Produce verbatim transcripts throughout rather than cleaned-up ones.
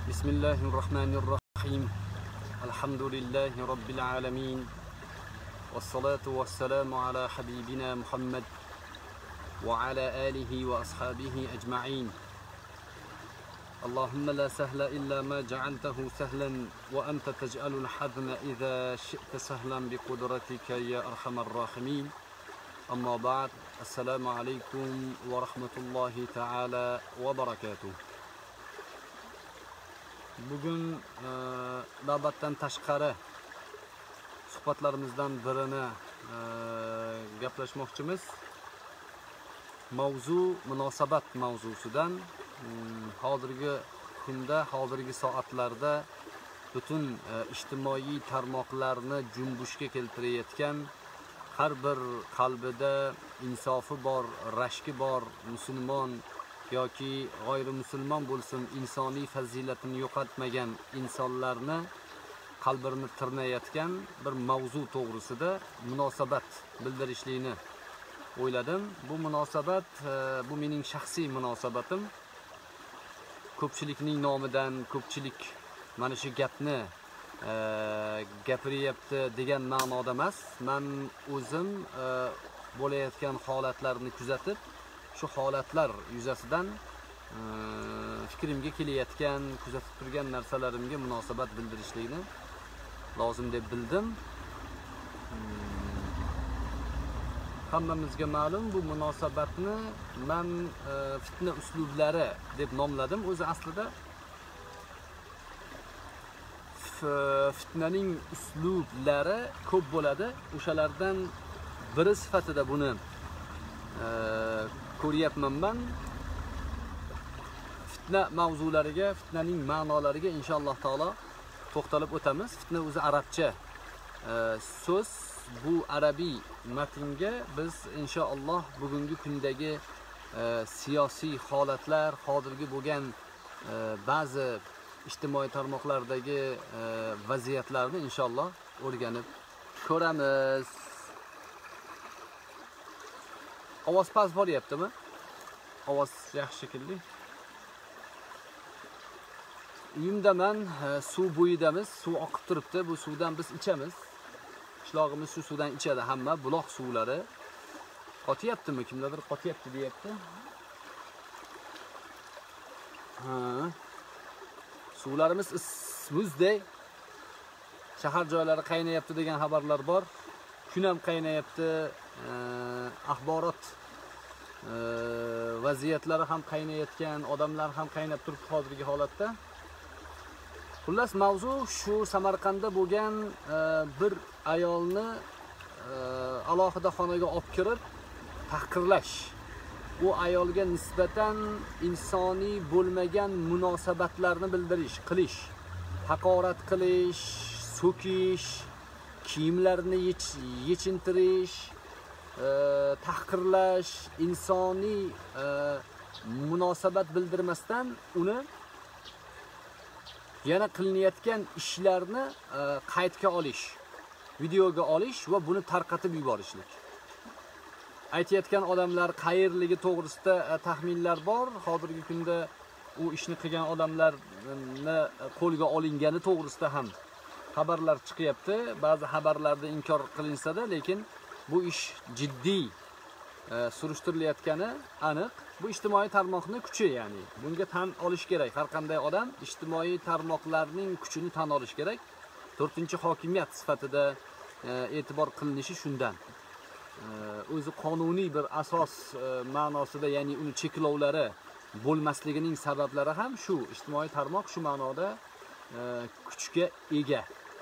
بسم الله الرحمن الرحيم الحمد لله رب العالمين والصلاة والسلام على حبيبنا محمد وعلى آله وأصحابه أجمعين اللهم لا سهل إلا ما جعلته سهلا وأنت تجعل الحزن إذا شئت سهلا بقدرتك يا أرحم الراحمين أما بعد السلام عليكم ورحمة الله تعالى وبركاته. Bugün e, navbatdan tashqari suhbatlarimizdan birini e, gaplashmoqchimiz. Mavzu munosabat mavzusidan. Hozirgi kunda, hozirgi soatlarda butun e, ijtimoiy tarmoqlarni junbushga keltirayotgan, har bir qalbida insofi bor, rashki bor musulmon yoki g'ayrimusulmon bo'lsin, insoniy fazilatini yo'qotmagan insonlarni qalbini tirnayotgan bir mavzu to'g'risida munosabat bildirishlikni o'yladim. Bu munosabat, bu mening shaxsiy munosabatim. Ko'pchilikning nomidan ko'pchilik mana shu gapni e, gapiryapti degan ma'noda emas. Men o'zim e, bo'layotgan holatlarni kuzatib, shu holatlar yuzasidan e, fikrimga kelayotgan, kuzatib turgan narsalarimga munosabat bildirishlikni lozim deb bildim. Hammamizga ma'lum, bu munosabatni men e, fitna uslublari deb nomladim. O'zi aslida fitnaning uslublari ko'p bo'ladi. O'shalardan biri sifatida buni e, ko'ryapman men. Fitna mavzulariga, fitnaning ma'nolariga inshaalloh taolo to'xtalib o'tamiz. Fitna o'zi arabcha e, so'z. Bu arabiy matnga biz inshaalloh bugungi kundagi e, siyosiy holatlar, hozirgi bo'lgan e, ba'zi ijtimoiy tarmoqlardagi e, vaziyatlarni inshaalloh o'rganib ko'ramiz. Ovoz past bo'lyaptimi? Ovoz yaxshi shekilli. Uyimdaman, e, suv bo'yidamiz, suv oqib turibdi. Bu suvdan biz ichamiz. Qishlog'imiz shu suvdan ichadi hamma, buloq suvlari. Qotyaptimi? Kimlardir qotyapti deyapti. Ha. Suvlarimiz muzdek. Shahar joylari qaynayapti degan xabarlar bor. Kun ham qaynayapti. E, axborot e, vaziyatlari ham qaynayotgan, odamlar ham qaynab turibdi hozirgi holatda. Xullas, mavzu shu Samarqandda bo'lgan e, bir ayolni e, alohida xonaga olib kirib tahqirlash. U ayolga nisbatan insoniy bo'lmagan munosabatlarni bildirish, qilish, haqorat qilish, so'kish, kiyimlarini yech, yechintirish, e, tahqirlash, insoniy e, munosabat bildirmasdan uni yana qilinayotgan ishlarni e, qaydga olish, videoga olish va buni tarqatib yuborishlik. Aytayotgan odamlar qayerligi to'g'risida e, taxminlar bor. Hozirgi kunda u ishni qilgan odamlarni qo'lga olingani to'g'risida ham xabarlar chiqyapti. Ba'zi xabarlarda inkor qilinsa-da, lekin bu ish jiddiy e, surishtirilayotgani aniq. Bu ijtimoiy tarmoqning kuchi, ya'ni bunga tan olish kerak. Har qanday odam ijtimoiy tarmoqlarning kuchini tan olish kerak. to'rtinchi hokimiyat sifatida e, e'tibor qilinishi shundan. E, o'zi qonuniy bir asos e, ma'nosida, ya'ni uni cheklovlari bo'lmasligining sabablari ham shu. Ijtimoiy tarmoq shu ma'noda e, kuchga ega.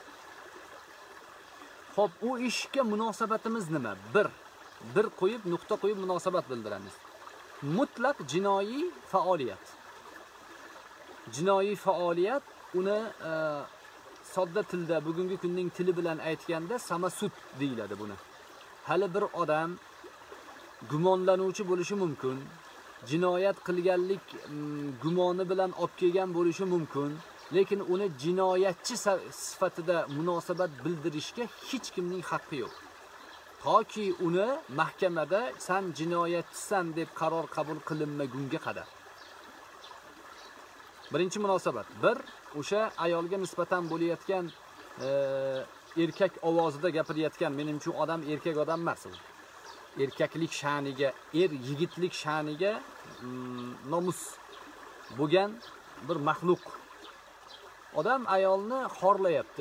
Xo'p, u ishga munosabatimiz nima? Bir bir qo'yib, nuqta qo'yib munosabat bildiramiz. Mutlaq jinoiy faoliyat. Jinoiy faoliyat, uni e, sodda tilda, bugungi kunning tili bilan aytganda samasud deyiladi buni. Hali bir odam gumonlanuvchi bo'lishi mumkin, jinoyat qilganlik gumoni bilan olib kelgan bo'lishi mumkin, lekin uni jinoyatchi sifatida munosabat bildirishga hech kimning haqqi yo'q. Toki uni mahkamada sen jinoyatchisan deb qaror qabul qilinmagunga qadar. Birinchi munosabat. Bir, o'sha ayolga nisbatan bo'layotgan e, erkak ovozida gapirayotgan, mening uchun odam erkak odam emas u. Erkaklik sha'niga, er yigitlik sha'niga mm, nomus bo'lgan bir maxluq. Odam ayolni xorlayapti.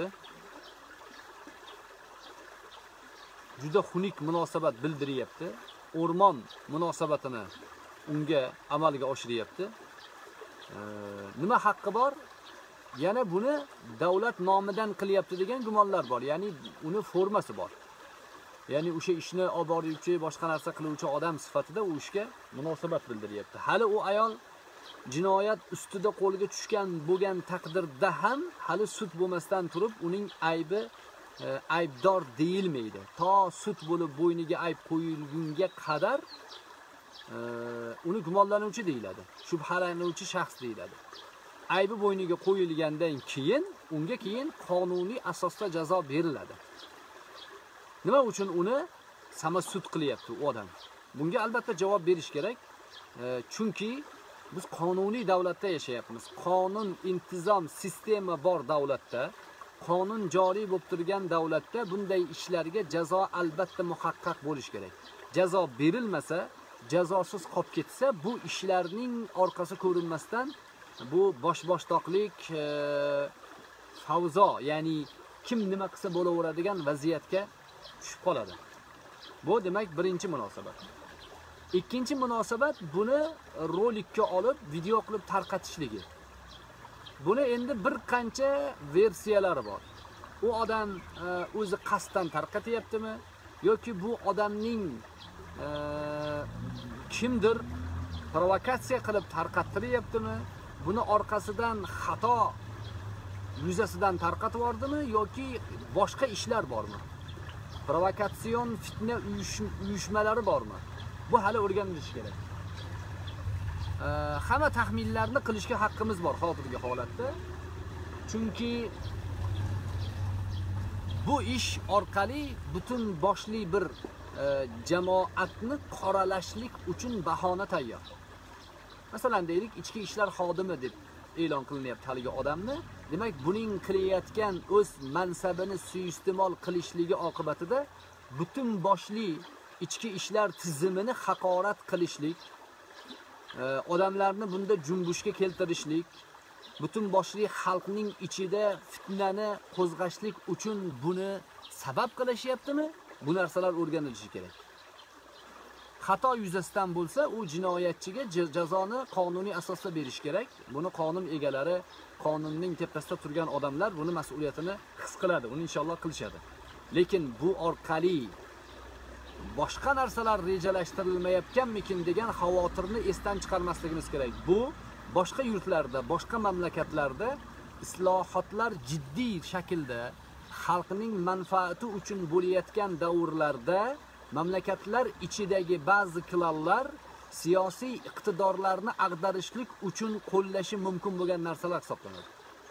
Juda xunuk munosabat bildiryapti. O'rmon munosabatini unga amalga oshiryapti. E, nima haqqi bor? Yana buni davlat nomidan qilyapti degan gumonlar bor. Ya'ni uni formasi bor. Ya'ni o'sha ishni olib boruvchi, boshqa narsa qiluvchi odam sifatida u ishga munosabat bildiryapti. Hali u ayol jinoyat ustida qo'lga tushgan bo'lgan taqdirda ham hali sud bo'lmasdan turib uning aybi e, aybdor deyilmaydi. To sud bo'lib bo'yniga ayb qo'yilgunga qadar e, uni gumonlanuvchi deyiladi. Shubhalanuvchi shaxs deyiladi. Aybi bo'yniga qo'yilgandan keyin unga keyin qonuniy asosda jazo beriladi. Nima uchun uni samasud qilyapti u odam? Bunga albatta javob berish kerak. E, chunki biz qonuniy davlatda yashayapmiz. Qonun, intizom, sistema bor davlatda, qonun joriy bo'lib turgan davlatda bunday ishlarga jazo albatta muhaqqaq bo'lish kerak. Jazo berilmasa, jazosiz qolib ketsa, bu ishlarning orqasi ko'rinmasdan bu bosh-boshtoqlik, e, favzo, ya'ni kim nima qilsa bo'laveradigan vaziyatga tushib qoladi. Bu demak birinchi munosabat. Ikkinchi munosabat buni rolikka olib, video qilib tarqatishligi. Buni endi bir qancha versiyalari bor. U odam e, o'zi qasddan tarqatyaptimi yoki bu odamning e, kimdir provokatsiya qilib tarqattiryaptimi? Buni orqasidan xato yuzasidan tarqatib yordimi yoki boshqa ishlar bormi? Provokatsion fitna uyushmalari bormi? Bu hali o'rganilishi kerak. E, hamma taxminlarni qilishga haqqimiz bor hozirgi holatda. Chunki bu ish orqali butun boshli bir e, jamoatni qoralashlik uchun bahona tayyor. Masalan deylik, ichki ishlar xodimi deb e'lon qilinyapti haligi odamni. Demak, buning qilayotgan o'z mansabini suiiste'mol qilishligi oqibatida butun boshli ichki ishlar tizimini haqorat qilishlik, e, odamlarni bunda junbushga keltirishlik, butun boshli xalqning ichida fitnani qo'zg'ashlik uchun buni sabab qilishyaptimi? Bu narsalar o'rganilishi kerak. Xato yuzasidan bo'lsa, u jinoyatchiga jazoni qonuniy asosda berish kerak. Buni qonun egalari, qonunning tepasida turgan odamlar buni mas'uliyatini his qiladi. Uni inshaalloh qilishadi. Lekin bu orqali boshqa narsalar rejalashtirilmayotganmikin degan xavotirni esdan chiqarmasligimiz kerak. Bu boshqa yurtlarda, boshqa mamlakatlarda islohotlar jiddiy shaklda xalqning manfaati uchun bo'layotgan davrlarda mamlakatlar ichidagi ba'zi klonlar siyosiy iqtidorlarni ag'darishlik uchun qo'llashi mumkin bo'lgan narsalar hisoblanadi.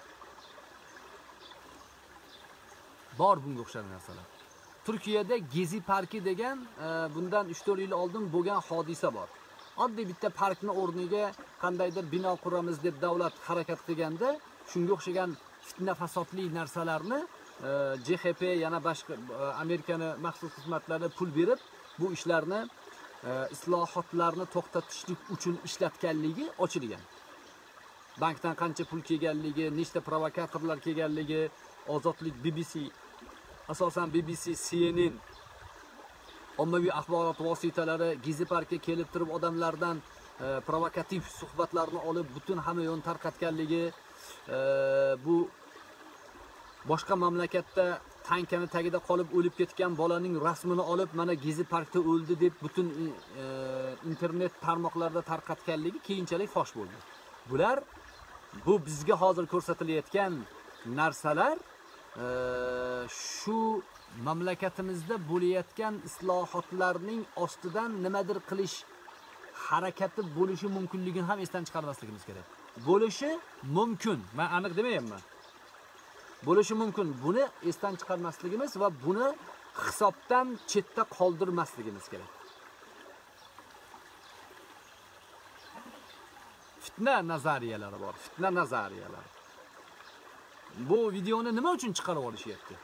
Bor bunga o'xshagan narsalar. Turkiyada Gezi parki degan e, bundan uch to'rt yil oldin bo'lgan hodisa bor. Oddiy bitta parkni o'rniga qandaydir bino quramiz deb davlat harakat qilganda, shunga o'xshagan fitna fasodli narsalarni J H P yana boshqa Amerikani maxsus xizmatlari pul berib bu ishlarni islohotlarni to'xtatishlik uchun ishlatganligi ochilgan. Bankdan qancha pul kelganligi, nechta provokatorlar kelganligi, Ozodlik, B B C, asosan B B C, C N N, ommaviy axborot vositalari Gezi parkiga kelib turib odamlardan e, provokativ suhbatlarni olib butun hamma yo'l tarqatganligi, e, bu boshqa mamlakatda tankani tagida qolib o'lib ketgan bolaning rasmini olib mana Gezi parkda o'ldi deb butun e, internet tarmoqlarda tarqatganligi keyinchalik fosh bo'ldi. Bular bu bizga hozir ko'rsatilayotgan narsalar e, shu mamlakatimizda bo'layotgan islohotlarning ostidan nimadir qilish harakati bo'lishi mumkinligini ham esdan chiqarmasligimiz kerak. Bo'lishi mumkin. Men aniq demayapman. Bo'lishi mumkin. Buni esdan chiqarmasligimiz va buni hisobdan chetda qoldirmasligimiz kerak. fitna nazariyalari bor, fitna nazariyalari. Bu videoni nima uchun chiqarib olishyapti?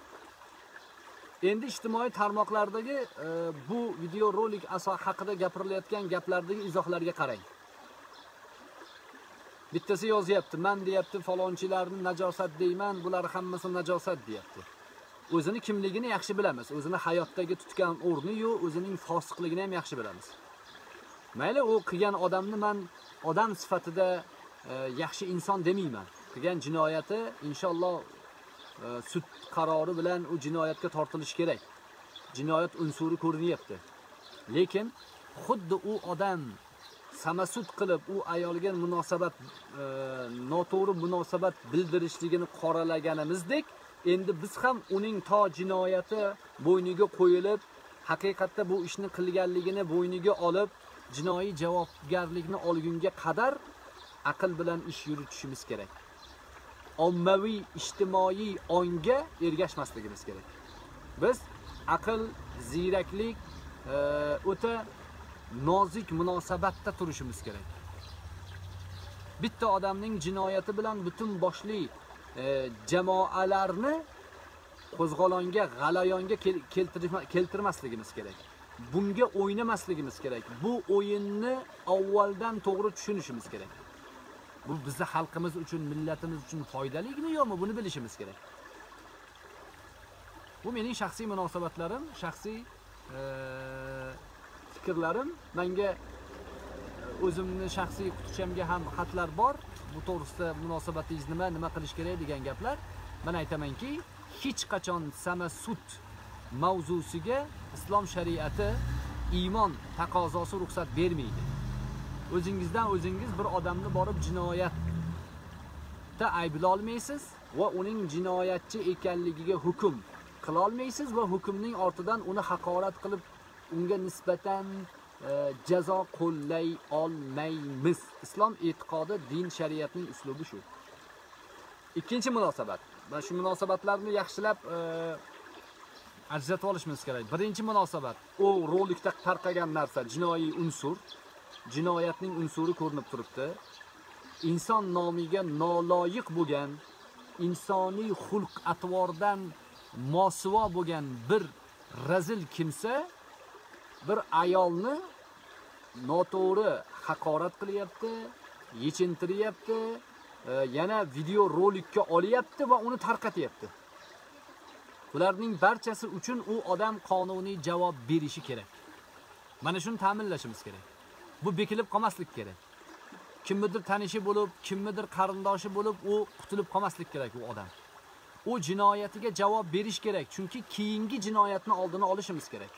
Endi ijtimoiy tarmoqlardagi e, bu video rolik asosi haqida gapirilayotgan gaplardagi izohlarga qarang. Bittasi yozyapti, men deyapti, falonchilarni najosat deyman, bular hammasi najosat deyapti. O'zini kimligini yaxshi bilamiz, o'zini hayotdagi tutgan o'rni-yu, o'zining fosiqligini ham yaxshi bilamiz. Mayli, u qilgan odamni men odam sifatida e, yaxshi inson demayman. Qilgan jinoyati inshaalloh e, sud qarori bilan u jinoyatga tortilishi kerak. Jinoyat unsuri ko'rinyapti. Lekin xuddi u odam samasud qilib u ayolga munosabat e, noto'g'ri munosabat bildirishligini qoralaganimizdek, endi biz ham uning to jinoyati bo'yniga qo'yilib, haqiqatda bu ishni qilganligini bo'yniga olib, jinoiy javobgarlikni olgunga qadar aql bilan ish yuritishimiz kerak. Ommaviy ijtimoiy onga ergashmasligimiz kerak. Biz aql, ziyraklik, o'ta nozik munosabatda turishimiz kerak. Bitta odamning jinoyati bilan butun boshli e, jamoalarni qo'zg'olonga, g'alayonga keltirmasligimiz kerak. Bunga o'ynamasligimiz kerak. Bu o'yinni avvaldan to'g'ri tushunishimiz kerak. Bu bizning xalqimiz uchun, millatimiz uchun foydaligimi yo'qmi, buni bilishimiz kerak. Bu mening shaxsiy munosabatlarim, shaxsiy e, fikrlarim. Menga o'zimni shaxsiy qutchamga ham xatlar bor. Bu to'g'risida munosabatingiz nima, nima qilish kerak degan gaplar. Men aytamanki, hech qachon samasud mavzusiga islom shariati, iymon taqozosi ruxsat bermaydi. O'zingizdan o'zingiz bir odamni borib jinoyatda ayblay olmaysiz va uning jinoyatchi ekanligiga hukm qila olmaysiz va hukmning ortidan uni haqorat qilib unga nisbatan e, jazo qo'llay olmaymiz. Islom e'tiqodi, din, shariatning uslubi shu. Ikkinchi munosabat. Mana shu munosabatlarni yaxshilab e, ajratib olishimiz kerak. Birinchi munosabat, u rolikda tarqagan narsa jinoiy unsur, jinoyatning unsuri ko'rinib turibdi. Inson nomiga noloyiq bo'lgan, insoniy xulq atvordan mosuvo bo'lgan bir razil kimsa bir ayolni noto'g'ri haqorat qilyapti, yechintiryapti, e, yana video rolikka olyapti va uni tarqatyapti. Bularning barchasi uchun u odam qonuniy javob berishi kerak. Mana shuni ta'minlashimiz kerak. Bu bekilib qolmaslik kerak. Kimnidir tanishi bo'lib, kimnidir qarindoshi bo'lib, u qutulib qolmaslik kerak u odam. U jinoyatiga javob berish kerak, chunki keyingi jinoyatni oldini olishimiz kerak.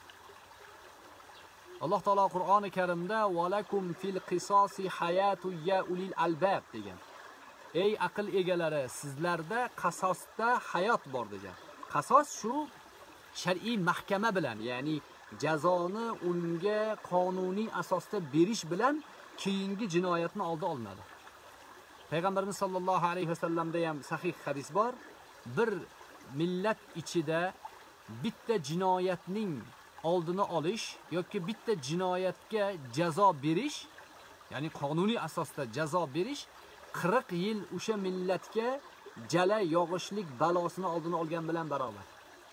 Alloh taolo Qur'oni Karimda "Valakum fil qisosi hayatu ya ulil albab" degan. Ey aql egalari, sizlarda qasosda hayot bor degan. Qasos shu shar'iy mahkama bilan, ya'ni jazoni unga qonuniy asosda berish bilan keyingi jinoyatni oldi olinadi. Payg'ambarimiz sollallohu alayhi vasallamda ham sahih hadis bor. Bir millat ichida bitta jinoyatning oldini olish yoki bitta jinoyatga jazo berish, ya'ni qonuniy asosda jazo berish qirq yil o'sha millatga jala yog'ishlik balosini oldini olgan bilan barobar.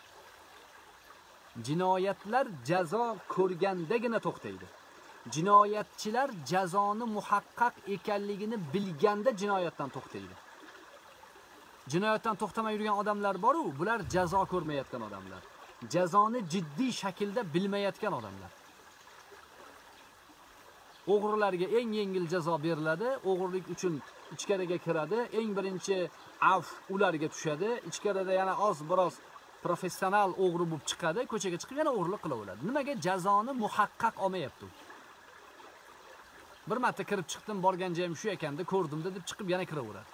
Jinoyatlar jazo ko'rgandagina to'xtaydi. Jinoyatchilar jazoni muhaqqaq ekanligini bilganda jinoyatdan to'xtaydi. Jinoyatdan to'xtamay yurgan odamlar bor-ku, bular jazo ko'rmayotgan odamlar. Jazoni jiddiy shaklda bilmayotgan odamlar. O'g'rilarga eng yengil jazo beriladi, o'g'irlik uchun ichkariga kiradi, eng birinchi afv ularga tushadi, ichkarida yana oz biroz professional o'g'ri bo'lib chiqadi, ko'chaga chiqib yana o'g'irlik qilaveradi. Nimaga? Jazoni muhaqqaq olmayapti. Bir marta kirib chiqdim, borgan joyim shu ekanda, ko'rdim-da deb chiqib yana kiraveradi.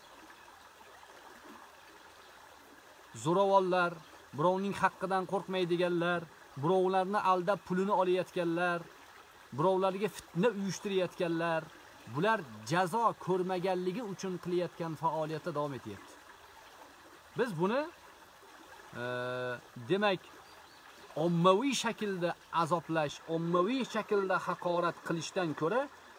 Zo'ravonlar, birovning haqqidan qo'rqmaydiganlar, birovlarni aldab pulini olayotganlar, birovlarga fitna uyushtirayotganlar, bular jazo ko'rmaganligi uchun qilayotgan faoliyatda davom etyapti. Biz buni e, demak ommaviy shaklda azoblash, ommaviy shaklda haqorat qilishdan ko'ra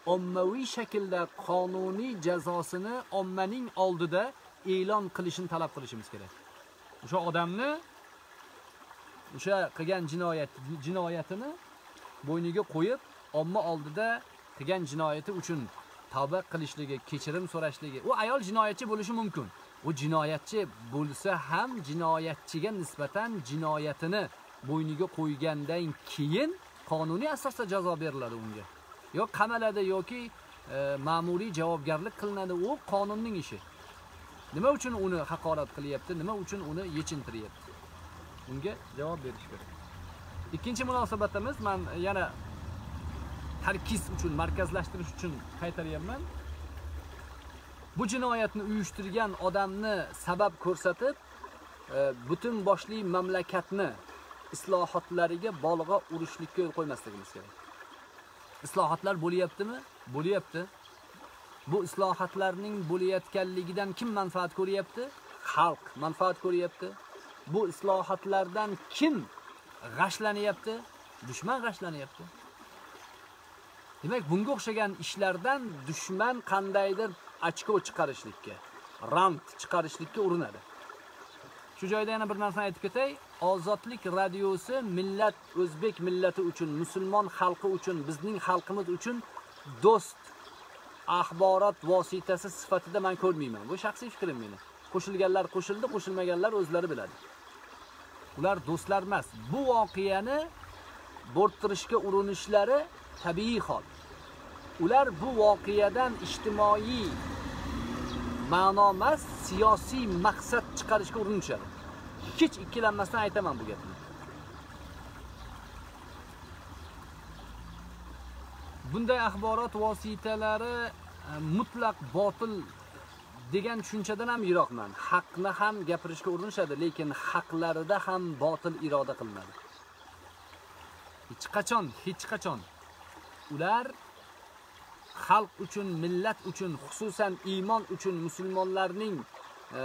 ommaviy shaklda qonuniy jazosini ommaning oldida e'lon qilishini talab qilishimiz kerak. O'sha odamni o'sha qilgan jinoyat jinoyatini bo'yniga qo'yib, omma oldida qilgan jinoyati uchun tavba qilishligi, kechirim so'rashligi. U ayol jinoyatchi bo'lishi mumkin. U jinoyatchi bo'lsa ham jinoyatchiga nisbatan jinoyatini bo'yniga qo'ygandan keyin qonuniy asosda jazo beriladi unga. Yo'q qamaladi yoki e, ma'muriy javobgarlik qilinadi. U qonunning ishi. Nima uchun uni haqorat qilyapti? Nima uchun uni yechintiryapti? Unga javob berish kerak. Ikkinchi munosabatimiz, men yana tarkiz uchun, markazlashtirish uchun qaytaryapman. Bu jinoyatni uyushtirgan odamni sabab ko'rsatib, butun boshli mamlakatni islohotlariga bolg'a urishlikka yo'l qo'ymasligimiz kerak. Islohotlar bo'lyaptimi? Bo'lyapti. Bu islohotlarning bo'layotganligidan kim manfaat ko'ryapti? Xalq manfaat ko'ryapti. Bu islohotlardan kim g'ashlanyapti? Dushman g'ashlanyapti. Demak, bunga o'xshagan ishlardan dushman qandaydir ochko chiqarishlikka, rant chiqarishlikka urinadi. Shu joyda yana bir narsani aytib ketay. Ozodlik radiosi millat, o'zbek millati uchun, musulmon xalqi uchun, bizning xalqimiz uchun do'st axborot vositasi sifatida men ko'rmayman. Bu shaxsiy fikrim meni. Qo'shilganlar qo'shildi, qo'shilmaganlar o'zlari biladi. Ular do'stlar emas. Bu voqeani bo'rttirishga urinishlari tabiiy hol. Ular bu voqeadan ijtimoiy ma'no emas, siyosiy maqsad chiqarishga urinishadi. Hech ikkilanmasdan aytaman bu gapni. Bunday axborot vositalari mutlaq botil degan tushunchadan ham yiroqman. Haqni ham gapirishga urinishadi, lekin haqlarida ham botil iroda qilinadi. Hech qachon, hech qachon ular xalq uchun, millat uchun, xususan iymon uchun, musulmonlarning e,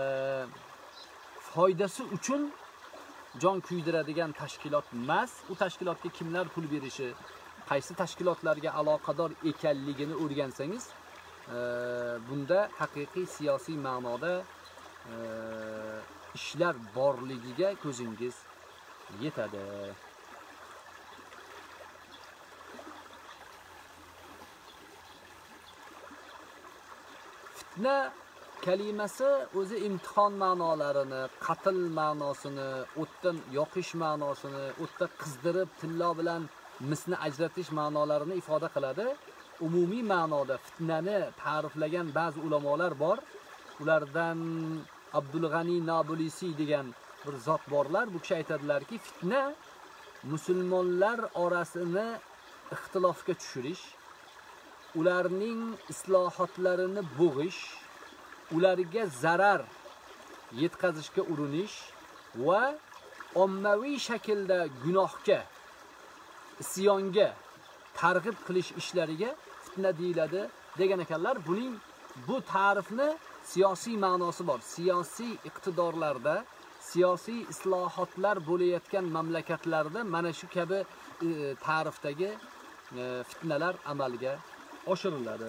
foydasi uchun jon kuydiradigan tashkilot emas. U tashkilotga kimlar pul berishi, qaysi tashkilotlarga aloqador ekanligini o'rgansangiz, e, bunda haqiqiy siyosiy ma'noda e, ishlar borligiga ko'zingiz yetadi. Fitna kalimasi o'zi imtihon ma'nolarini, qatl ma'nosini, o'tdan yoqish ma'nosini, o'tda qizdirib tilla bilan misni ajratish ma'nolarini ifoda qiladi. Umumiy ma'noda fitnani ta'riflagan ba'zi ulamolar bor. Ulardan Abdul G'ani Nabulsi degan bir zot borlar. Bu kishi aytadilarki, fitna musulmonlar orasini ixtilofga tushirish, ularning islohotlarini bo'g'ish, ularga zarar yetkazishga urinish va ommaviy shaklda gunohga, isyonga targ'ib qilish ishlariga fitna deyiladi degan ekanlar. Buning bu ta'rifni siyosiy ma'nosi bor. Siyosiy iqtidorlarda, siyosiy islohotlar bo'layotgan mamlakatlarda mana shu kabi e, ta'rifdagi e, fitnalar amalga oshiriladi.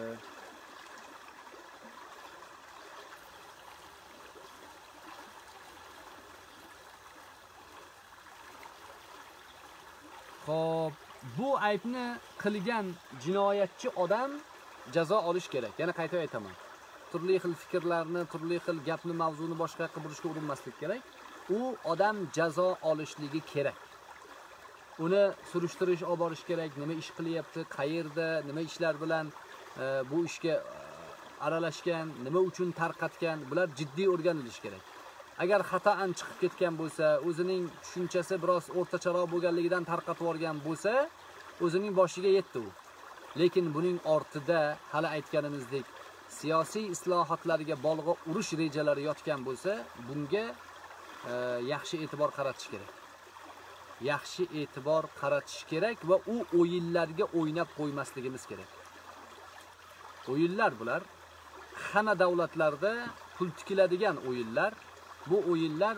Xo'p, bu aybni qilgan jinoyatchi odam jazo olish kerak. Yana qayta aytaman. Turli xil fikrlarni, turli xil gapni, mavzuni boshqa qilib burishga urinmaslik kerak. U odam jazo olishligi kerak. Uni surishtirish olib borish kerak. Nima ish qilyapti, qayerda, nima ishlar bilan e, bu ishga aralashgan, nima uchun tarqatgan, bular jiddiy o'rganilishi kerak. Agar xatoan chiqib ketgan bo'lsa, o'zining tushunchasi biroz o'rtacharoq bo'lganligidan tarqatib yuborgan bo'lsa, o'zining boshiga yetdi u. Lekin buning ortida hali aytganimizdek siyosiy islohotlarga bolg'a urish rejalari yotgan bo'lsa, bunga e, yaxshi e'tibor qaratish kerak. Yaxshi e'tibor qaratish kerak va u o'yinlarga o'ynab qo'ymasligimiz kerak. O'yinlar bular hamma davlatlarda pul tikiladigan o'yinlar. Bu o'yinlar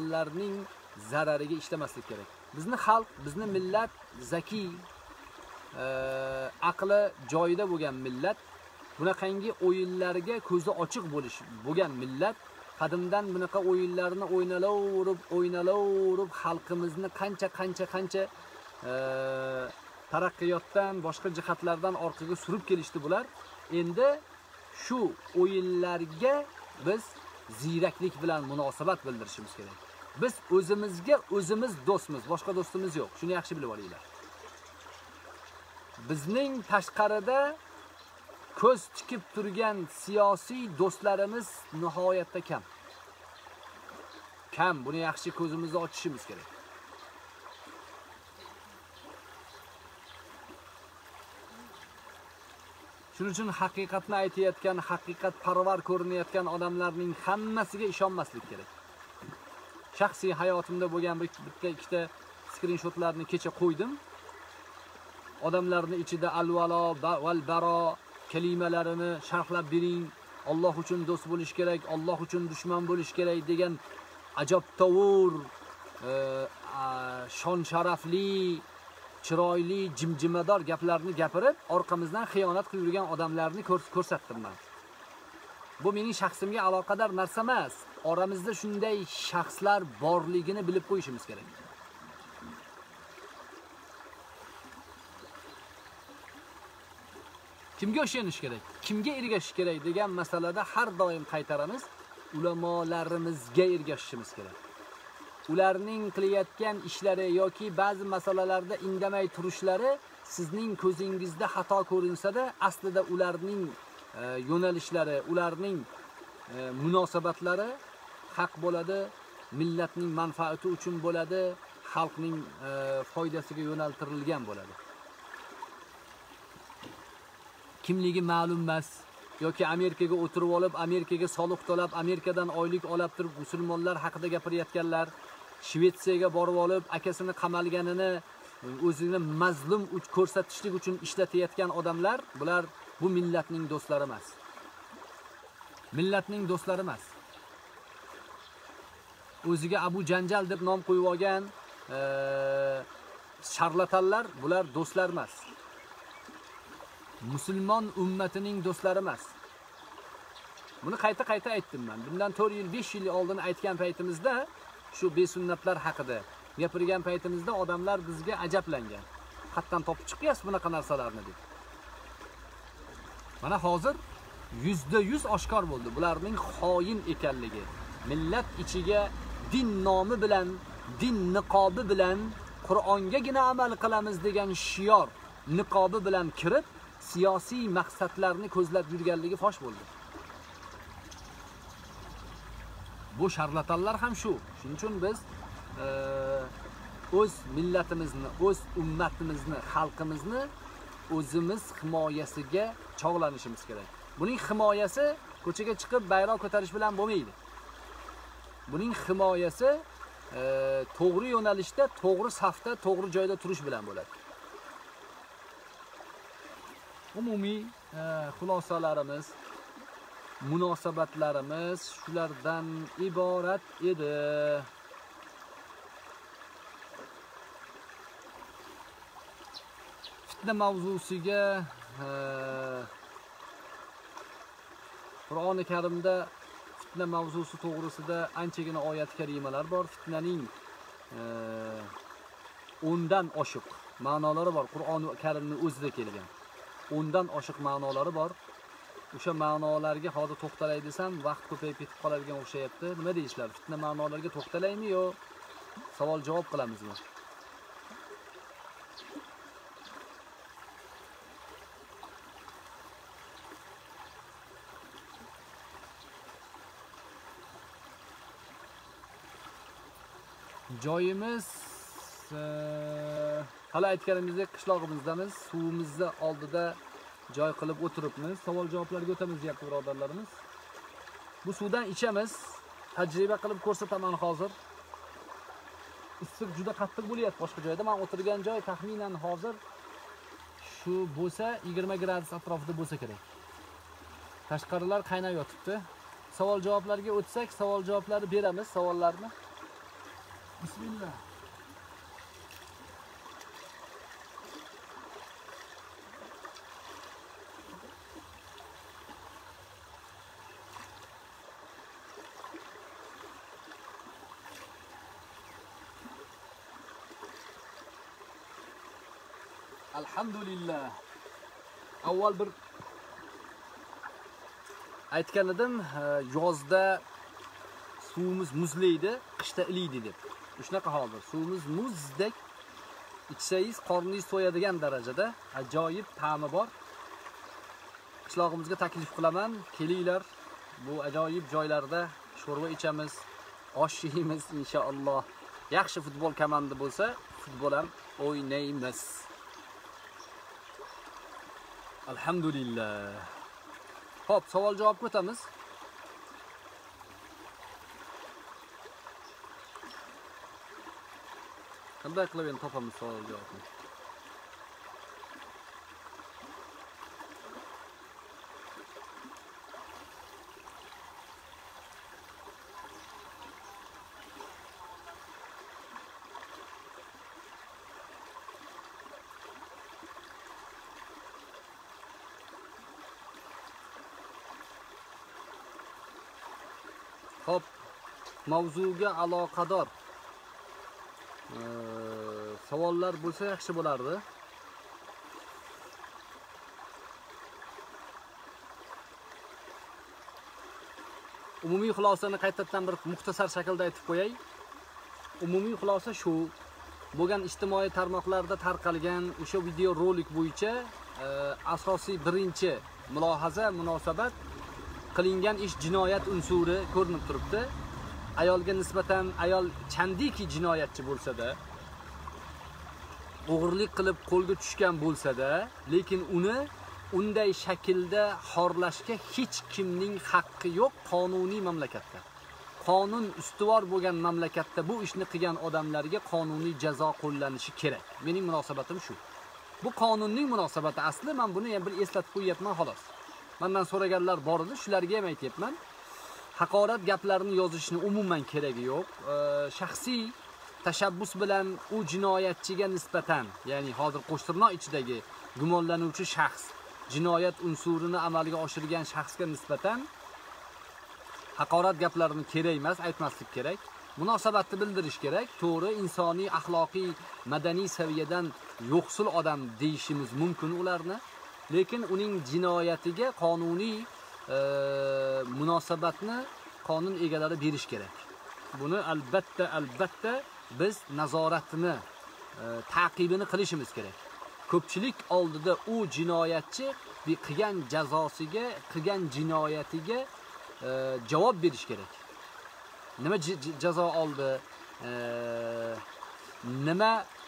musulmonlarning zarariga ishlamaslik kerak. Bizni xalq, bizni millat zakiy, e, aqli joyida bo'lgan millat, bunaqangi o'yinlarga ko'zi ochiq bo'lish bo'lgan millat, qadimdan bunaqa o'yinlarni o'ynalaverib, o'ynalaverib xalqimizni qancha qancha qancha e, taraqqiyotdan, boshqa jihatlardan orqaga surib kelishdi bular. Endi shu o'yinlarga biz ziyraklik bilan munosabat bildirishimiz kerak. Biz o'zimizga o'zimiz do'stmiz, boshqa do'stimiz yo'q. Shuni yaxshi bilib olinglar. Bizning tashqarida ko'z tikib turgan siyosiy do'stlarimiz nihoyatda kam. Kam, buni yaxshi ko'zimizni ochishimiz kerak. Shuning uchun haqiqatni aytayotgan, haqiqat parvar ko'rinayotgan odamlarning hammasiga ishonmaslik kerak. Shaxsiy hayotimda bo'lgan bitta ikkita skrinshotlarni kecha qo'ydim. Odamlarning ichida al-valo val baro kalimalarini sharhlab bering. Alloh uchun do'st bo'lish kerak, Alloh uchun dushman bo'lish kerak degan ajabtovur, e, shon sharafli, chiroyli, jimjimador gaplarni gapirib, orqamizdan xiyonat qilib yurgan odamlarni ko'rsatdim men. Bu mening shaxsimga aloqador narsa emas. Oramizda shunday shaxslar borligini bilib qo'yishimiz kerak. Kimga o'shanish kerak? Kimga ergashish kerak degan masalada har doim qaytaramiz. Ulamolarimizga ergashishimiz kerak. Ularning qilayotgan ishlari yoki ba'zi masalalarda indamay turishlari sizning ko'zingizda xato ko'rinsa-da, aslida ularning e, yo'nalishlari, ularning e, munosabatlari haq bo'ladi, millatning manfaati uchun bo'ladi, xalqning e, foydasiga yo'naltirilgan bo'ladi. Kimligi ma'lum emas yoki Amerikaga o'tirib olib, Amerikaga soliq to'lab, Amerikadan oylik olib turib musulmonlar haqida gapirayotganlar, Shvetsiyaga borib olib, akasini qamalganini o'zini mazlum uch ko'rsatishlik uchun ishlatayotgan odamlar, bular bu millatning do'stlari emas. Millatning do'stlari emas. O'ziga Abu Janjal deb nom qo'yib olgan e, sharlatanlar, bular do'stlar emas. Musulmon ummatining do'stlari emas. Buni qayta-qayta aytdim men. Bundan to'rt yil, besh yil oldin aytgan paytimizda shu besunnatlar haqida gapirgan paytimizda odamlar bizga ajablangan. Qatdan topib chiqyapsiz bunaqa narsalarni deb. Mana hozir yuzda yuz oshkor bo'ldi bularning xoin ekanligi. Millat ichiga din nomi bilan, din niqobi bilan Qur'ongagina amal qilamiz degan shior niqobi bilan kirib, siyosiy maqsadlarni ko'zlab yurganligi fosh bo'ldi. Bu sharlatanlar ham shu. Shuning uchun biz e, o'z millatimizni, o'z ummatimizni, xalqimizni o'zimiz himoyasiga chog'lanishimiz kerak. Buning himoyasi ko'chaga chiqib bayroq ko'tarish bilan bo'lmaydi. Buning himoyasi e, to'g'ri yo'nalishda, to'g'ri safda, to'g'ri joyda turish bilan bo'ladi. Umumiy e, xulosalarimiz, munosabatlarimiz shulardan iborat edi. Fitna mavzusiga e, Qur'oni Karimda fitna mavzusi to'g'risida anchagina oyat karimalar bor. Fitnaning o'ndan e, oshiq ma'nolari bor. Qur'oni Karimning o'zida kelgan. o'ndan oshiq ma'nolari bor. O'sha ma'nolarga hozir to'xtalay desam, vaqt ko'payib ketib qoladigan o'xshayapti. Nima deyishlar? Fitna ma'nolarga to'xtalaymi yo savol javob qilamizmi? Joyimiz hali aytganimizdek qishlog'imizdamiz, suvimizni oldida joy qilib o'tiribmiz. Savol javoblarga o'tamiz deyapti birodarlarimiz. Bu suvdan ichamiz. Tajriba qilib ko'rsataman hozir. Issiq juda qattiq bo'lyapti boshqa joyda. Men o'tirgan joy taxminan hozir shu bo'lsa yigirma gradus atrofida bo'lsa kerak. Tashqarilar qaynab yotibdi. Savol javoblarga o'tsak, savol javoblarni beramiz, savollarni. Bismillah. Alhamdulillah. Avval bir aytgan edim, yozda suvimiz muzlaydi, qishda iliydi deb. Shunaqa holda suvimiz muzdek, ichsangiz qorningiz to'yadigan darajada ajoyib ta'mi bor. Qishlog'imizga taklif qilaman, kelinglar. Bu ajoyib joylarda sho'rva ichamiz, osh yeymiz inshaalloh. Yaxshi futbol komanda bo'lsa, futbol ham o'ynaymiz. Alhamdulillah. Xo'p, savol javobga o'tamiz. Qanday qilib endi topamiz savol javobni? Xo'p, mavzuga aloqador savollar bo'lsa yaxshi bo'lardi. Umumiy xulosani qaytadan bir muxtasar shaklda aytib qo'yay. Umumiy xulosa shu: bo'lgan ijtimoiy tarmoqlarda tarqalgan o'sha video rolik bo'yicha asosiy birinchi mulohaza, munosabat qilingan ish jinoyat unsuri ko'rinib turibdi. Ayolga nisbatan ayol chandiki jinoyatchi bo'lsa-da, o'g'irlik qilib qo'lga tushgan bo'lsa-da, lekin uni unday shaklda xorlashga hech kimning haqqi yo'q qonuniy mamlakatda. Qonun ustuvor bo'lgan mamlakatda bu ishni qilgan odamlarga qonuniy jazo qo'llanishi kerak. Mening munosabatim shu. Bu qonunning munosabati asli, men buni ham bir eslatib qo'yapman xolos. Mendan so'raganlar bor edi, shularga ham aytayapman. Haqorat gaplarini yozishni umuman keragi yo'q. Shaxsiy tashabbus bilan u jinoyatchiga nisbatan, ya'ni hozir Qo'shtirnoq ichidagi gumonlanuvchi shaxs, jinoyat unsurini amalga oshirgan shaxsga nisbatan haqorat gaplarini kerak emas, aytmaslik kerak. Munosabatni bildirish kerak. To'g'ri, insoniy, axloqiy, madaniy saviyadan yo'qsul odam deyishimiz mumkin ularni, lekin uning jinoyatiga qonuniy e, munosabatni qonun egalari berish kerak. Buni albatta albatta biz nazoratini, e, ta'qibini qilishimiz kerak. Ko'pchilik oldida u jinoyatchi bir qilgan jazosiga, qilgan jinoyatiga e, javob berish kerak. Nima jazo oldi? E, nima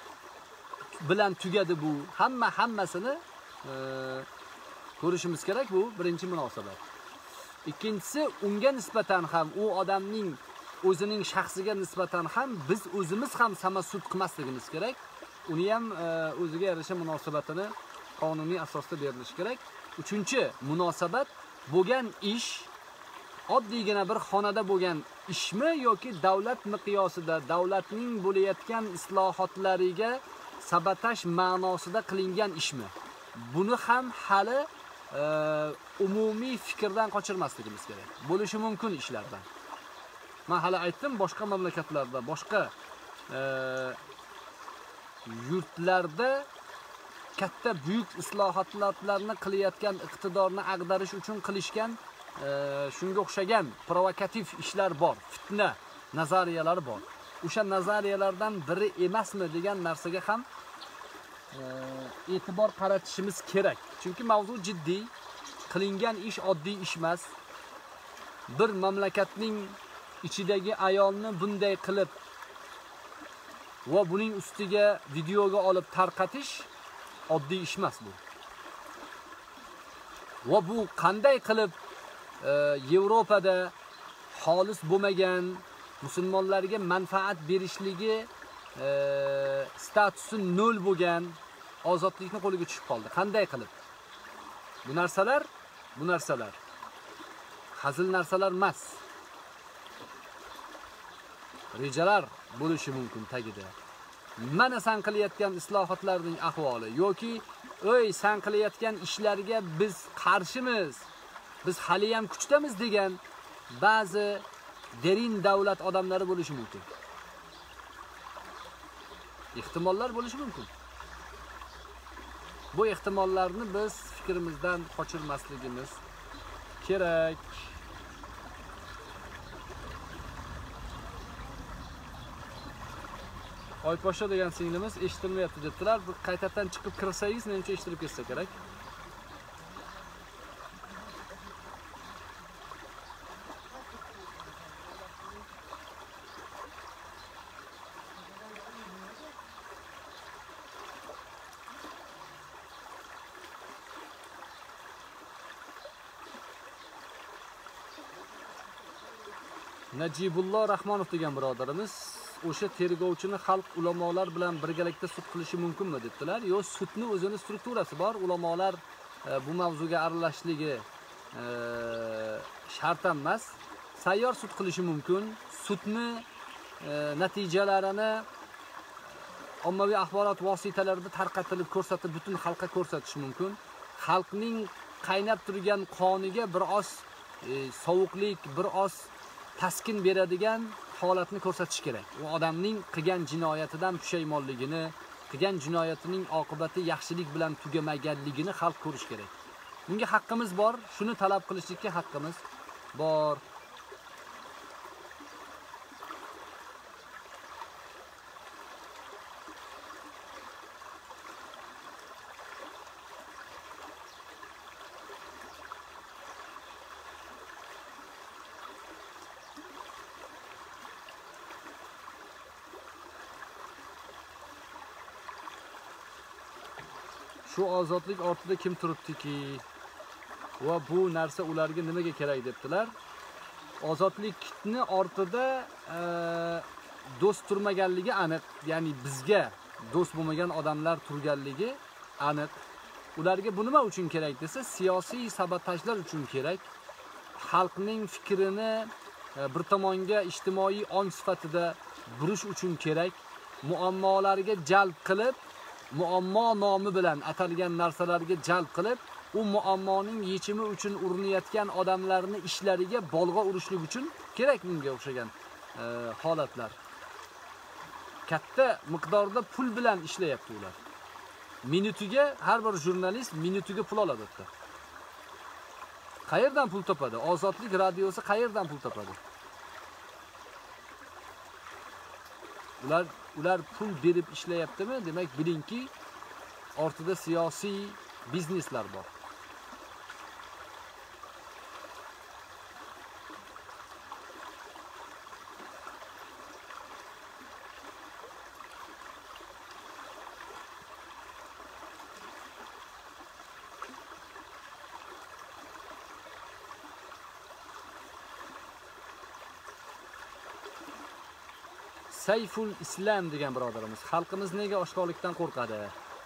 bilan tugadi bu? Hamma hammasini e, ko'rishimiz kerak. Bu birinchi munosabat. Ikkinchisi, unga nisbatan ham, u odamning o'zining shaxsiga nisbatan ham biz o'zimiz ham samassud qilmasligimiz kerak. Uni ham o'ziga yarasha munosabatini qonuniy asosda berilishi kerak. Uchinchi munosabat, bo'lgan ish oddiygina bir xonada bo'lgan ishmi yoki davlat miqyosida davlatning bo'layotgan islohotlariga sabatash ma'nosida qilingan ishmi? Buni ham hali e, umumiy fikrdan qochirmasligimiz kerak. Bo'lishi mumkin ishlardan. Men hali aytdim, boshqa mamlakatlarda, boshqa e, yurtlarda katta buyuk islohotlarni qilayotgan iqtidorni ag'darish uchun qilishgan e, shunga o'xshagan provokativ ishlar bor, fitna nazariyalari bor. O'sha nazariyalardan biri emasmi degan narsaga ham e, e'tibor qaratishimiz kerak. Chunki mavzu jiddiy, qilingan ish oddiy ish emas. Bir mamlakatning ichidagi ayolni bunday qilib va buning ustiga videoga olib tarqatish oddiy ish emas bu. Va bu qanday qilib e, Yevropada xolis bo'lmagan musulmonlarga manfaat berishligi e, statusi nol bo'lgan ozodlikni qo'liga tushib qoldi. Qanday qilib? Bu narsalar, bu narsalar hazil narsalar emas. Rejalar bo'lishi mumkin tagida. Mana san qilayotgan islohotlarning ahvoli yoki "O'y, san qilayotgan ishlarga biz qarshimiz. Biz hali ham kuchdamiz" degan ba'zi derin davlat odamlari bo'lishi mumkin. Ehtimollar bo'lishi mumkin. Bu ehtimollarni biz fikrimizdan qochirmasligimiz kerak. Oyposhsha degan singlimiz eshitilmayapti debdilar. Bir qaytadan chiqib kirsangiz, menimcha eshitilib ketsa kerak. Najibullo Rahmonov degan birodarimiz o'sha tergovchini xalq ulamolar bilan birgalikda sud qilishi mumkinmi debdilar. Yo, sudning o'zini strukturasi bor. Ulamolar e, bu mavzuga aralashishligi e, shart emas. Sayyor sud qilishi mumkin. Sudni e, natijalarini ommaviy axborot vositalarida tarqatilib ko'rsatib, butun xalqqa ko'rsatish mumkin. Xalqning qaynab turgan qoniga biroz e, sovuqlik, biroz taskin beradigan holatni ko'rsatish kerak. U odamning qilgan jinoyatidan pushaymonligini, qilgan jinoyatining oqibati yaxshilik bilan tugamaganligini xalq ko'rish kerak. Bunga haqqimiz bor, shuni talab qilishlikka haqqimiz bor. Shu ozodlik ortida kim turibdiki va bu narsa ularga nimaga kerak debdilar. Ozodlikni ortida e, do'st turmaganligi aniq, ya'ni bizga do'st bo'lmagan odamlar turganligi aniq. Ularga bu nima uchun kerak desa, siyosiy sabotajlar uchun kerak. Xalqning fikrini e, bir tomonga ijtimoiy ong sifatida burish uchun kerak. Muammolarga jalb qilib, muammo nomi bilan atalgan narsalarga jalb qilib, u muammoning yechimi uchun urinayotgan odamlarni ishlariga bolg'a urishlik uchun kerak bunga o'xshagan e, holatlar. Katta miqdorda pul bilan ishlayapti ular. Minutiga har bir jurnalist minutiga pul oladi. Qayerdan pul topadi? Ozodlik radiosi qayerdan pul topadi? Ular ular pul berib ishlayaptimi? Demak, bilingki, ortida siyosiy bizneslar bor. Sayful Islam degan birodarimiz, xalqimiz nega oshkorlikdan qo'rqadi?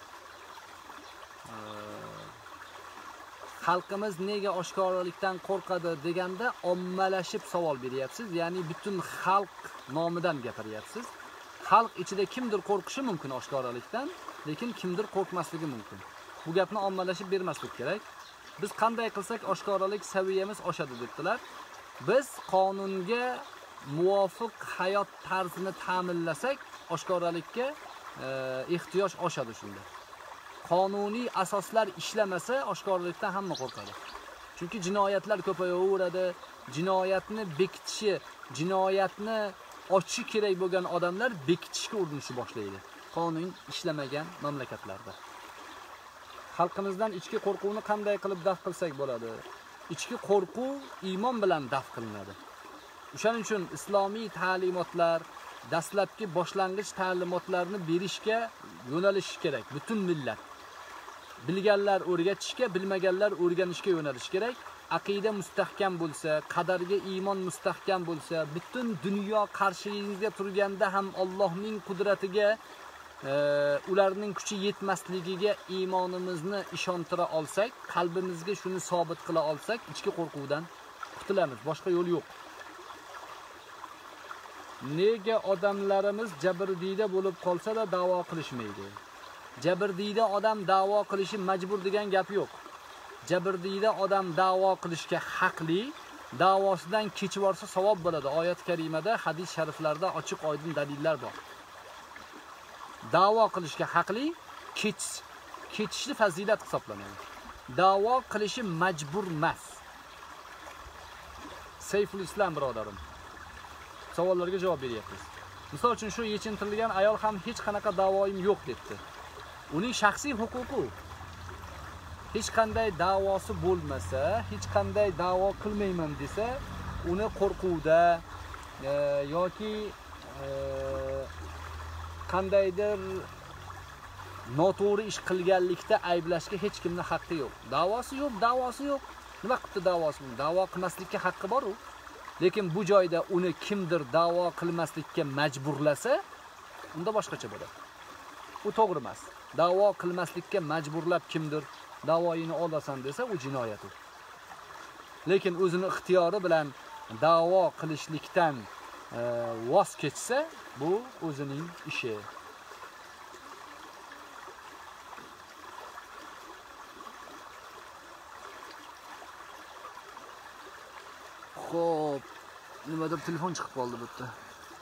Xalqimiz nega oshkorlikdan qo'rqadi deganda ommalashib savol beryapsiz, ya'ni butun xalq nomidan gapiryapsiz. Xalq ichida kimdir qo'rqishi mumkin oshkorlikdan, lekin kimdir qo'rqmasligi mumkin. Bu gapni ommalashib bermaslik kerak. Biz qanday qilsak oshkorlik saviyamiz oshadi debdilar. Biz qonunga muvofiq hayot tarzini ta'minlasak, oshkoralikka e, ehtiyoj oshadi shunda. Qonuniy asoslar ishlamasa, oshkoralikdan hamma qo'rqadi. Chunki jinoyatlar ko'payaveradi, jinoyatni bekitishi, jinoyatni ochishi kerak bo'lgan odamlar bekitishga urinishni boshlaydi. Qonun ishlamagan mamlakatlarda. Xalqimizdan ichki qo'rquvni qanday qilib daf qilsak bo'ladi? Ichki qo'rquv iymon bilan daf qilinadi. O'shaning uchun islomiy ta'limotlar, dastlabki boshlang'ich ta'limotlarni berishga yo'nalish kerak. Butun millat. Bilganlar o'rgatishga, bilmaganlar o'rganishga yo'nalish kerak. Aqida mustahkam bo'lsa, qadarga iymon mustahkam bo'lsa, butun dunyo qarshingizga turganda ham Allohning qudratiga, e, ularning kuchi yetmasligiga iymonimizni ishontira olsak, qalbimizga shuni sobit qila olsak, ichki qo'rquvdan qutulamiz. Boshqa yo'l yo'q. Nega odamlarimiz jabrdiyda bo'lib qolsa-da da'vo qilishmaydi? Jabrdiyda odam da'vo qilishi majbur degan gap yo'q. Jabrdiyda odam da'vo qilishga haqli, da'vosidan kechib borsa savob bo'ladi. Oyat karimada, hadis shariflarda ochiq oydin dalillar bor. Da'vo qilishga haqli, kech ketishni fazilat hisoblanadi. Da'vo qilishi majbur emas. Sayful Islam birodarim. Savollarga javob beryapmiz. Misol uchun shu yechintirilgan ayol ham hech qanaqa da'voim yo'q debdi. Uning shaxsiy huquqi. Hech qanday da'vosi bo'lmasa, hech qanday da'vo qilmayman desa, uni qo'rquvda e, yoki e, qandaydir noto'g'ri ish qilganlikda ayblashga hech kimning haqqi yo'q. Da'vosi yo'q, da'vosi yo'q. Nima qildi da'vosi? Da'vo qilmaslikka haqqi bor-ku. Lekin bu joyda uni kimdir da'vo qilmaslikka majburlasa, unda boshqacha bo'ladi. Bu to'g'ri emas. Da'vo qilmaslikka majburlab kimdir da'voyini olasan desa, u jinoyat. Lekin o'zini ixtiyori bilan da'vo qilishlikdan e, voz kechsa, bu o'zining ishi. Xo'p, nimadir telefon chiqib qoldi bu yerda.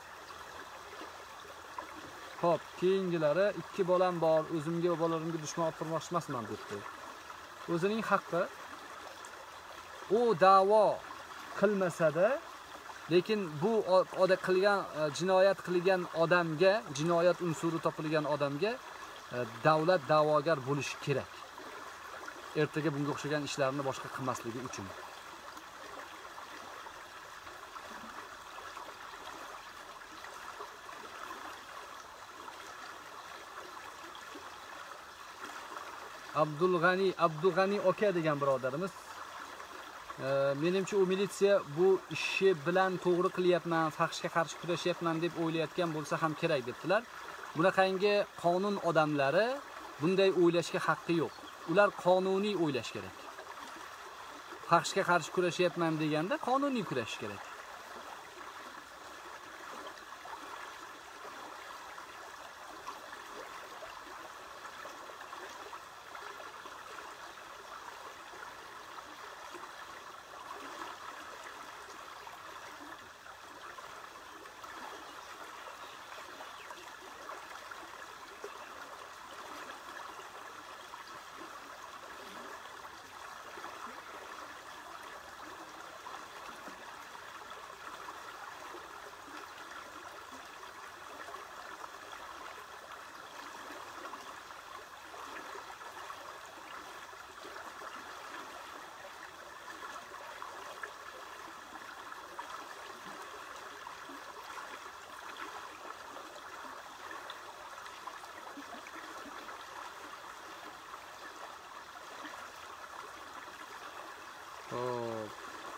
Xo'p, keyingilari ikki bolam bor, o'zimga va bolalarimga dushman olib turmoqchi emasman debdi. O'zining haqqi. U da'vo qilmasa-da, lekin bu oda qilgan jinoyat qilgan odamga, jinoyat unsuri topilgan odamga davlat da'vogar bo'lishi kerak. Ertaga bunga o'xshagan ishlarni boshqa qilmasligi uchun. Abdulg'ani, Abdulg'ani aka degan birodarimiz, e, menimcha u militsiya bu ishi bilan to'g'ri qilyapman, fahshga qarshi kurashyapman deb o'ylayotgan bo'lsa ham kerak debdilar. Bunaqangi qonun odamlari bunday o'ylashga haqqi yo'q. Ular qonuniy o'ylash kerak. Fahshga qarshi kurashyapman deganda qonuniy kurashish kerak. Hop.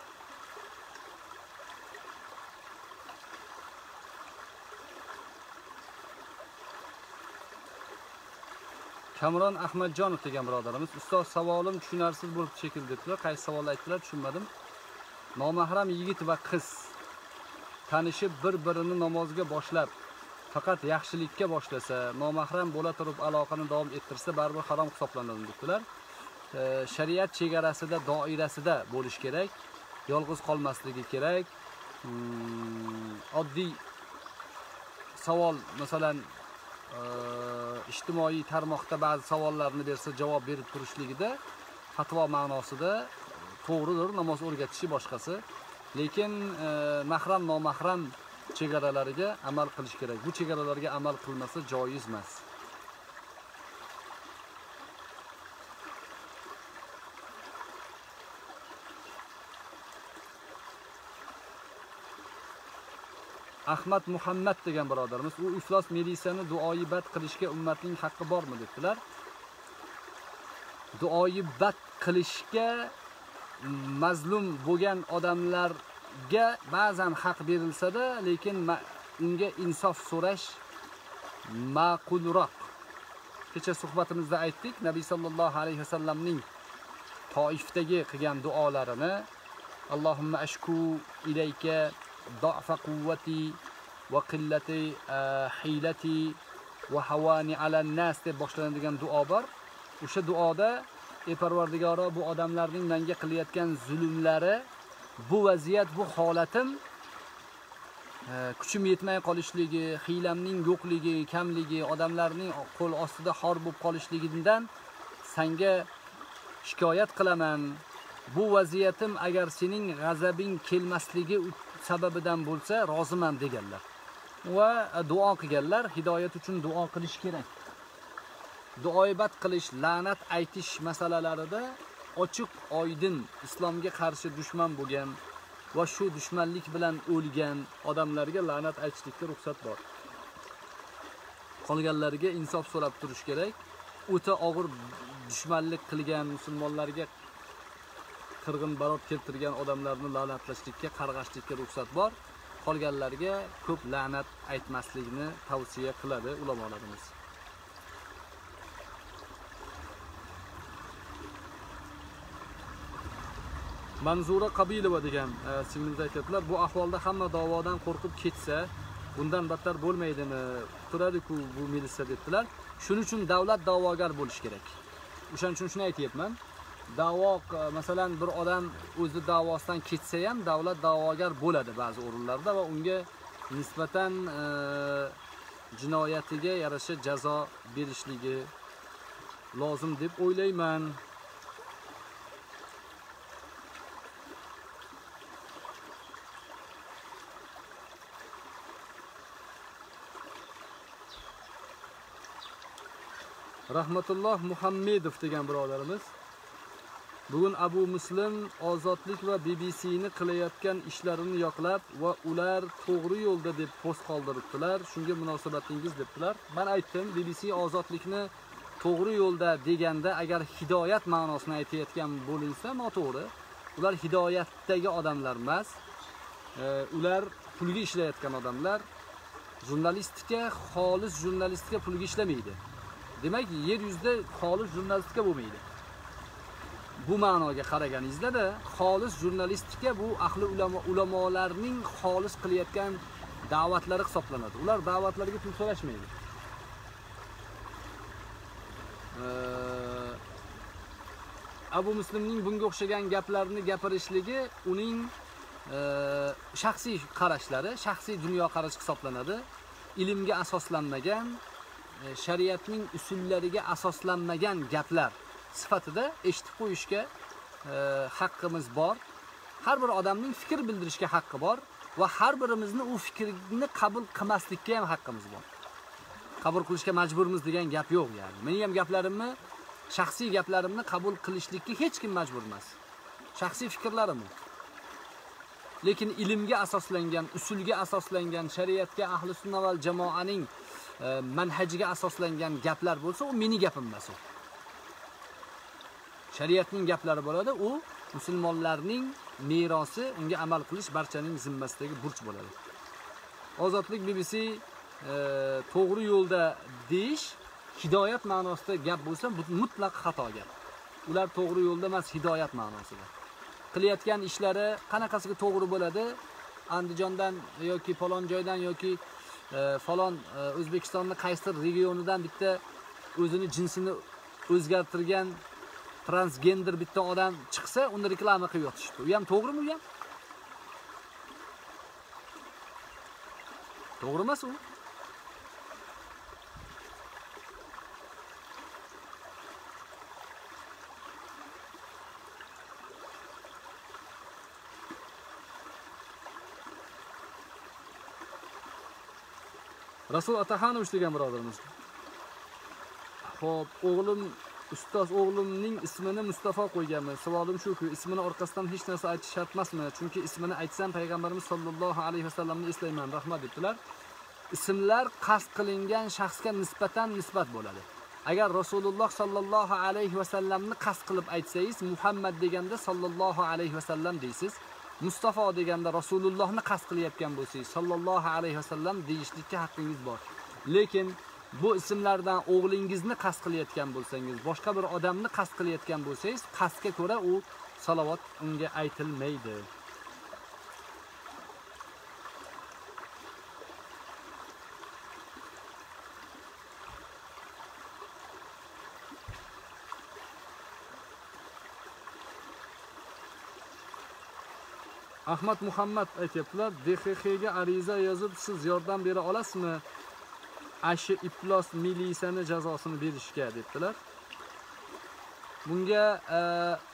Kamron Ahmadjonov degan birodarimiz, ustoz savolim tushunarsiz bo'lib shekilli debdilar. Qaysi savolni aytdilar, tushunmadim. Nomahram yigit va qiz tanishib bir-birini namozga boshlab, faqat yaxshilikka boshlasa, nomahram bo'la turib aloqani davom ettirsa, baribir harom hisoblanadi debdilar. E, shariat chegarasida, doirasida bo'lish kerak, yolg'iz qolmasligi kerak. Hmm, oddiy savol, masalan, e, ijtimoiy tarmoqda ba'zi savollarni bersa, javob berib turishligida fatvo ma'nosida to'g'ridir, namoz o'rgatishi boshqasi. Lekin e, mahram nomahram chegaralariga amal qilish kerak. Bu chegaralarga amal qilmasa joiz emas. Ahmad Muhammad degan birodarimiz, u iflos militsiyani duoibat qilishga ummatning haqqi bormi debdilar. Duoibat qilishga mazlum bo'lgan odamlarga ba'zan haq berilsa-da, lekin unga insof so'rash ma'qulroq. Kecha suhbatimizda aytdik, Nabiy sallallohu alayhi vasallamning Toifdagi qilgan duolarini, Allohumma ashku ilayka da'fa quvvati va qillati hilati va havani ala nas deb boshlanadigan duo bor. O'sha duoda ey Parvardigoro, bu odamlarning menga qilayotgan zulmlari, bu vaziyat, bu holatim, kuchim yetmay qolishligi, hiylamning yo'qligi, kamligi, odamlarning qo'l ostida xor bo'lib qolishligidan senga shikoyat qilaman. Bu vaziyatim agar sening g'azabing kelmasligi sababidan bo'lsa, roziman deganlar. Va duo qilganlar. Hidoyat uchun duo qilish kerak. Duoibat qilish, la'nat aytish masalalarida ochiq, oydin islomga qarshi dushman bo'lgan va shu dushmanlik bilan o'lgan odamlarga la'nat aytishlikka ruxsat bor. Qolganlarga insof so'rab turish kerak. O'ta og'ir dushmanlik qilgan, musulmonlarga qirg'in barot keltirgan odamlarni la'natlashlikka, qarg'ashlikka ruxsat bor. Qolganlarga ko'p la'nat aytmaslikni tavsiya qiladi ulamolarimiz. Manzura Qabilova degan singlimiz aytadilar, bu ahvolda hamma da'vodan qo'rqib ketsa, bundan battar bo'lmaydimi? Turadi-ku bu militsiya debdilar. Shuning uchun davlat da'vogar bo'lish kerak. O'shaning uchun shuni aytayapman. Da'vo, masalan, bir odam o'zi da'vosidan ketsa ham davlat da'vogar bo'ladi ba'zi o'rinlarda va unga nisbatan e, jinoyatiga yarasha jazo berishligi lozim deb o'ylayman. Rahmatulloh Muhammedov degan birodarimiz, bugun Abu Muslim ozodlik va B B C'ni qilayotgan ishlarini yoqlab va ular to'g'ri yo'lda deb post qoldiribdilar. Shunga munosabatingiz debdilar. Men aytdim, B B C ozodlikni to'g'ri yo'lda deganda agar hidoyat ma'nosini aytayotgan bo'linsa noto'g'ri. Ular hidoyatdagi odamlar emas. E, ular pulga ishlayotgan odamlar. Jurnalistika, xolis jurnalistika pulga ishlamaydi. Demak, yer yuzida xolis jurnalistika bo'lmaydi. Bu ma'noga qaraganingizda, xolis jurnalistika bu ahli ulamo ulamolarning xolis qilayotgan da'vatlari hisoblanadi. Ular da'vatlarga pul so'rashmaydi. Ee, Abu Muslimning bunga o'xshagan gaplarni gapirishligi uning e, shaxsiy qarashlari, shaxsiy dunyo qarashi hisoblanadi. Ilmga asoslanmagan, shariatning usullariga asoslanmagan gaplar sifatida eshitib qo'yishga e, haqqimiz bor. Har bir odamning fikr bildirishga haqqi bor va har birimizni u fikrni qabul qilmaslikka ham haqqimiz bor. Qabul qilishga majburmiz degan gap yo'q yani. Mening ham gaplarimni, shaxsiy gaplarimni qabul qilishlikka hech kim majbur emas. Shaxsiy fikrlarim. Lekin ilmga asoslangan, usulga asoslangan, shariatga, ahli sunna va jamoaning e, manhajiga asoslangan gaplar bo'lsa, u mening gapim emas u. Shariatning gaplari bo'ladi, u musulmonlarning merosi, unga amal qilish barchaning zimmasidagi burch bo'ladi. Ozodlik B B C e, to'g'ri yo'lda deyish hidoyat ma'nosida gap bo'lsa, bu mutlaq xato gap. Ular to'g'ri yo'lda emas, hidoyat ma'nosida. Qilayotgan ishlari qanaqasiga to'g'ri bo'ladi? Andijondan yoki falon joydan yoki e, falon e, O'zbekistonning qaysidir regionidan bitta o'zini jinsini o'zgartirgan transgender bitta odam chiqsa, uni reklama qilib yotishdi. U ham to'g'rimi u ham? To'g'ri emas u. Rasul Atahanovich degan birodarimiz. Xo'p, o'g'lim ustoz o'g'limning ismini Mustafa qo'yganman. Savolim shuki, ismini orqasidan hech narsa aytish shart emasmi? Chunki ismini aytsam payg'ambarimiz sollallohu alayhi vasallamni eslayman. Rahmat debdilar. Ismlar qasd qilingan shaxsga nisbatan nisbat bo'ladi. Agar Rasululloh sollallohu alayhi vasallamni qasd qilib aytsangiz, Muhammad deganda sollallohu alayhi vasallam deysiz. Mustafa deganda Rasulullohni qasd qilayotgan bo'lsangiz, sallallohu alayhi vasallam deyishlikka haqqingiz bor. Lekin bu ismlardan o'g'lingizni qasd qilayotgan bo'lsangiz, boshqa bir odamni qasd qilayotgan bo'lsangiz, qasdga ko'ra u salovat unga aytilmaydi. Ahmad Muhammad aytibdilar, D X X ga ariza yozib, siz yordam bera olasizmi? Ashi iflos milisiyani jazosini berishga debdilar. Bunga e,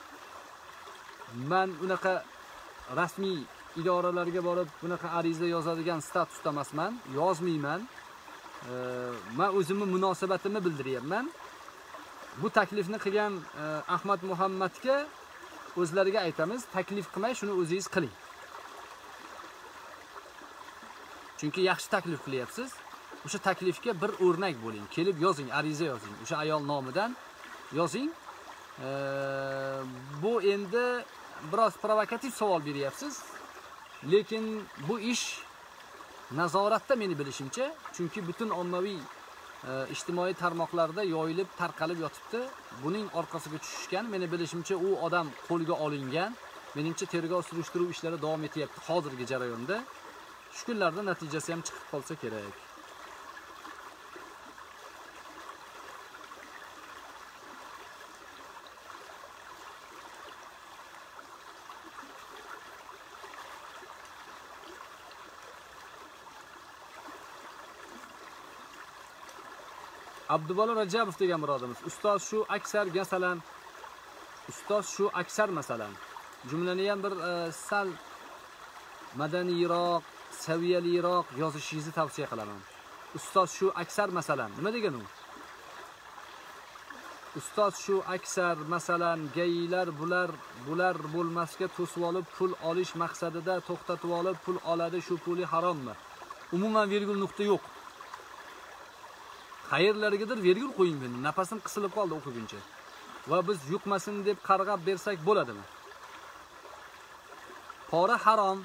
men unaqa rasmiy idoralarga borib bunaqa ariza yozadigan statusda emasman, yozmayman. E, men o'zimni munosabatimni bildiryapman. Bu taklifni qilgan e, Ahmad Muhammadga o'zlariga aytamiz, taklif qilmay shuni o'zingiz qiling. Chunki yaxshi taklif qilyapsiz. O'sha taklifga bir o'rnak bo'ling. Kelib yozing, ariza yozing. O'sha ayol nomidan yozing. E, bu endi biroz provokativ savol beryapsiz. Lekin bu ish nazoratda meni bilishimcha, chunki butun ommaviy e, ijtimoiy tarmoqlarda yoyilib, tarqalib yotibdi. Buning orqasiga tushishgan, meni bilishimcha u odam qo'lga olingan. Meningcha tergov surishtiruv ishlari davom etyapti hozirgi jarayonda. Shu kunlarda natijasi ham chiqib qolsa kerak. Abdubalo Rajabov degan birodarimiz, ustoz shu aksar masalan, ustoz shu aksar masalan, jumlani ham bir e, sal madaniyroq, saviyaliroq yozishingizni tavsiya qilaman. Ustoz shu aksar masalan, nima degan u? Ustoz shu aksar masalan, gaylar bular bular bo'lmasga to'sib olib pul olish maqsadida to'xtatib olib pul oladi, shu puli harommi? Umuman virgul nuqta yo'q. Qayerlarigadir virgul qo'ying meni. Nafasim qisilib qoldi o'qiguncha. Va biz yuqmasin deb qarg'ab bersak bo'ladimi? Pora harom.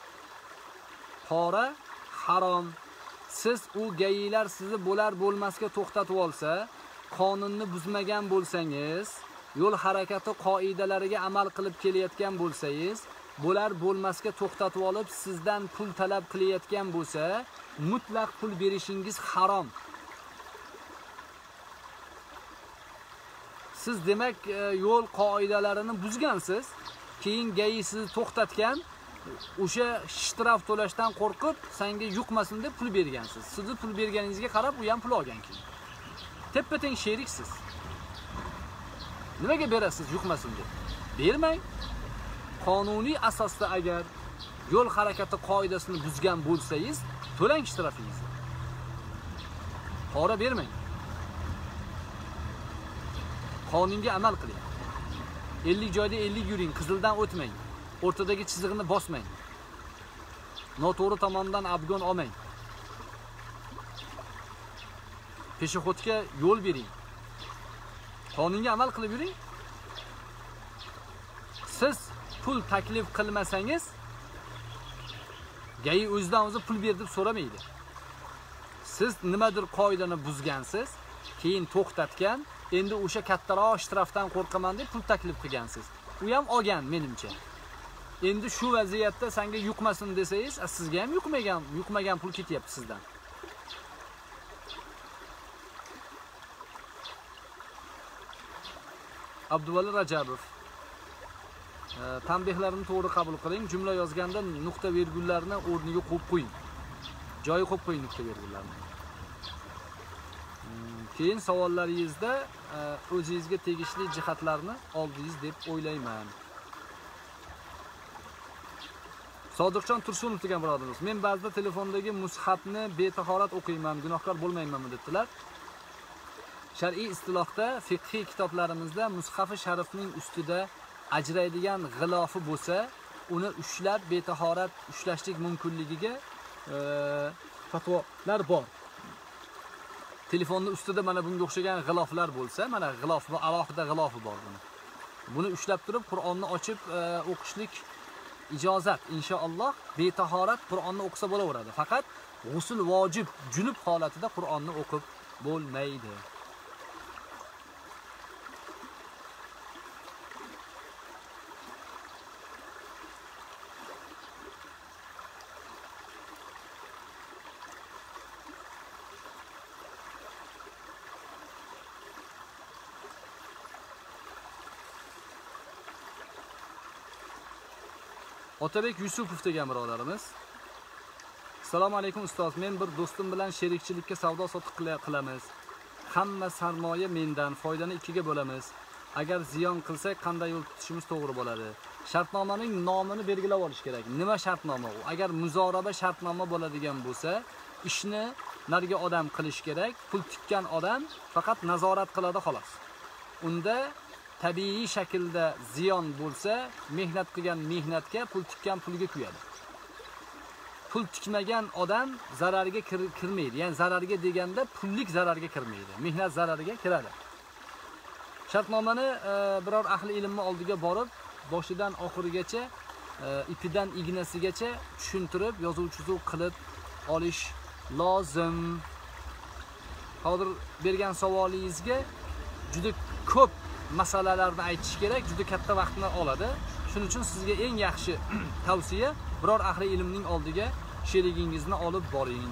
Pora harom. Siz u gaylar sizni bo'lar bo'lmasga to'xtatib olsa, qonunni buzmagan bo'lsangiz, yo'l harakati qoidalariga amal qilib kelayotgan bo'lsangiz, bo'lar bo'lmasga to'xtatib olib sizdan pul talab qilayotgan bo'lsa, mutlaq pul berishingiz harom. Siz demak yo'l qoidalarini buzgansiz, keyin gayi sizni to'xtatgan, o'sha shtraf to'lashdan qo'rqib, senga yuqmasin deb pul bergansiz. Sizni pul berganingizga qarab u ham pul olgan keyin. Teppa-teng sheriksiz. Nimaga berasiz yuqmasin deb? Bermang. Qonuniy asosda agar yo'l harakati qoidasini buzgan bo'lsangiz, to'lang shtrafingizni. Pora bermang. Qonunga amal qiling. ellik joyda ellik yuring, qizildan o'tmang. O'rtadagi chiziqni bosmang. Noto'g'ri tomondan abgon olmang. Peshoxodga yo'l bering. Qonunga amal qilib yuring. Siz pul taklif qilmasangiz, gayi o'zidan o'zi pul ber deb so'ramaydi. Siz nimadir qoidani buzgansiz, keyin to'xtatgan, endi o'sha kattaroq shtrafdan qo'rqaman deb pul taklif qilgansiz. U ham olgan menimcha. Endi shu vaziyatda senga yuqmasin desangiz, sizga ham yuqmagan, yuqmagan pul ketyapti sizdan. Abduvali Rajabov. E, tanbehlarni to'g'ri qabul qiling. Jumla yozganda nuqta virgullarni o'rniga qo'yib qo'ying. Joyi qo'yib qo'ying nuqta virgullarni. Keyin savollaringizda o'zingizga tegishli jihatlarni oldingiz deb o'ylayman. Sodiqjon Tursunov degan birodarimiz, men ba'zida telefondagi mushafni betahorat o'qiyman, gunohkor bo'lmaymanmi debdilar. Shar'iy istilohda, fiqhiy kitoblarimizda mushafi sharifning ustida ajraydigan g'ilofi bo'lsa, uni ushlab betahorat ushlashlik mumkinligiga e, fatvolar bor. Telefonning ustida mana bunga o'xshagan g'iloflar bo'lsa, mana g'ilof va alohida g'ilofi bor buni. Buni ushlab turib Qur'onni ochib e, o'qishlik ijozat inshaalloh. Betahorat Qur'onni o'qisa bo'laveradi. Faqat g'usl vojib, junub holatida Qur'onni o'qib bo'lmaydi. Otabek Yusupov degan birodarimiz. Assalomu alaykum ustoz. Men bir do'stim bilan sherikchilikka savdo sotiq qilamiz. Hamma sarmoya mendan, foydani ikkiga bo'lamiz. Agar ziyon qilsak qanday yo'l tutishimiz to'g'ri bo'ladi? Shartnomaning nomini belgilab olish kerak. Nima shartnoma u? Agar muzoraba shartnoma bo'ladigan bo'lsa, ishni narga odam qilish kerak. Pul tikkan odam faqat nazorat qiladi xolos. Unda tabiiy shaklda ziyon bo'lsa, mehnat qilgan mehnatga, pul tikkan pulga kuyadi. Pul tikmagan odam zararga kir kirmaydi. Ya'ni zararga deganda pullik zararga kirmaydi. Mehnat zarariga kiradi. Shartnomani e, biror ahli ilmni oldiga borib, boshidan oxirigacha, e, ipidan ignasigacha tushuntirib, yozuv-chizuv qilib olish lozim. Hozir bergan savolingizga juda ko'p masalalarni aytish kerak, juda katta vaqtni oladi. Shuning uchun sizga eng yaxshi tavsiya biror ahli ilmning oldiga sherigingizni olib boring.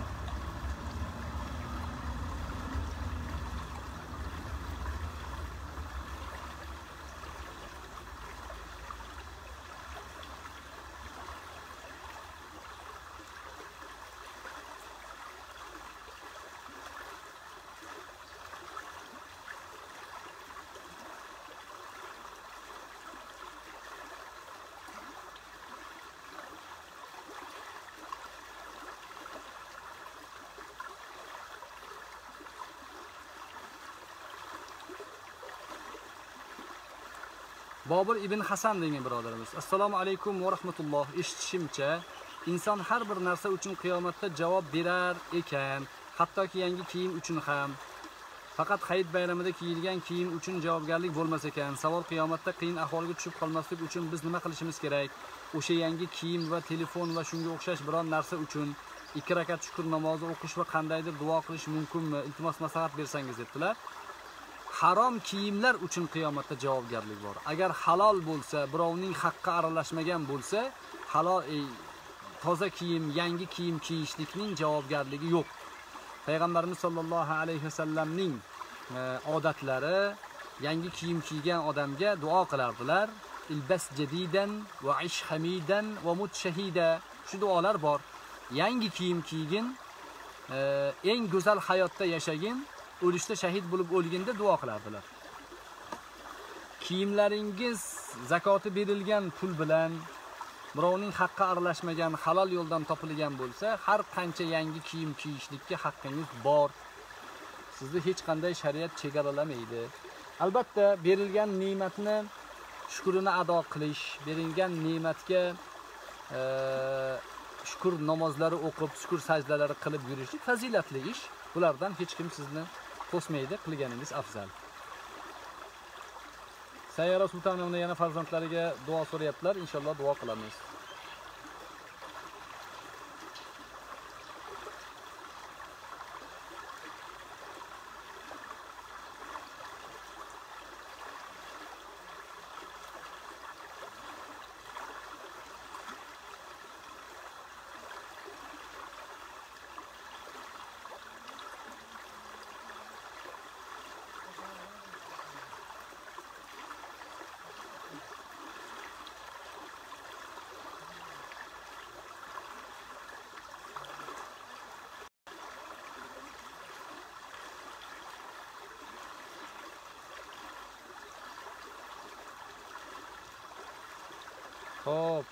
Bobur ibn Hasan degan birodarimiz. Assalomu alaykum va rahmatulloh. Eshitishimcha, inson har bir narsa uchun qiyomatda javob berar ekan, hattoki yangi kiyim uchun ham. Faqat Hayit bayramida kiyilgan kiyim uchun javobgarlik bo'lmas ekan. Savol, qiyomatda qiyin ahvolga tushib qolmaslik uchun biz nima qilishimiz kerak? O'sha yangi kiyim va telefon va shunga o'xshash biron narsa uchun ikki rakat shukr namozi o'qish va qandaydir duo qilish mumkinmi? Iltimos maslahat bersangiz dedilar. Harom kiyimlar uchun qiyomatda javobgarlik bor. Agar halol bo'lsa, birovning haqqi aralashmagan bo'lsa, halol e, toza kiyim, yangi kiyim kiyishlikning javobgarligi yo'q. Payg'ambarimiz sollallohu alayhi vasallamning e, odatlari yangi kiyim kiygan odamga duo qilardilar. Ilbas jadidan va ish hamidan va mut shahida. Shu duolar bor. Yangi kiyim kiygin, e, eng go'zal hayotda yashagin, o'lishda shahid bo'lib o'lganda duo qilardilar. Kiyimlaringiz zakoti berilgan pul bilan, birovning haqqi aralashmagan halol yo'ldan topilgan bo'lsa, har qancha yangi kiyim kiyishlikka haqqingiz bor. Sizni hech qanday shariat chegaralamaydi. Albatta, berilgan ne'matni shukrini ado qilish, berilgan ne'matga e, shukr namozlari o'qib, shukr sajdalari qilib yurishlik fazilatli ish. Bulardan hech kim sizni to'smaydi, qilganingiz afzal. Sayyora Sultonovna yana farzandlariga duo so'rayaptilar, inshaalloh duo qilamiz. Hop.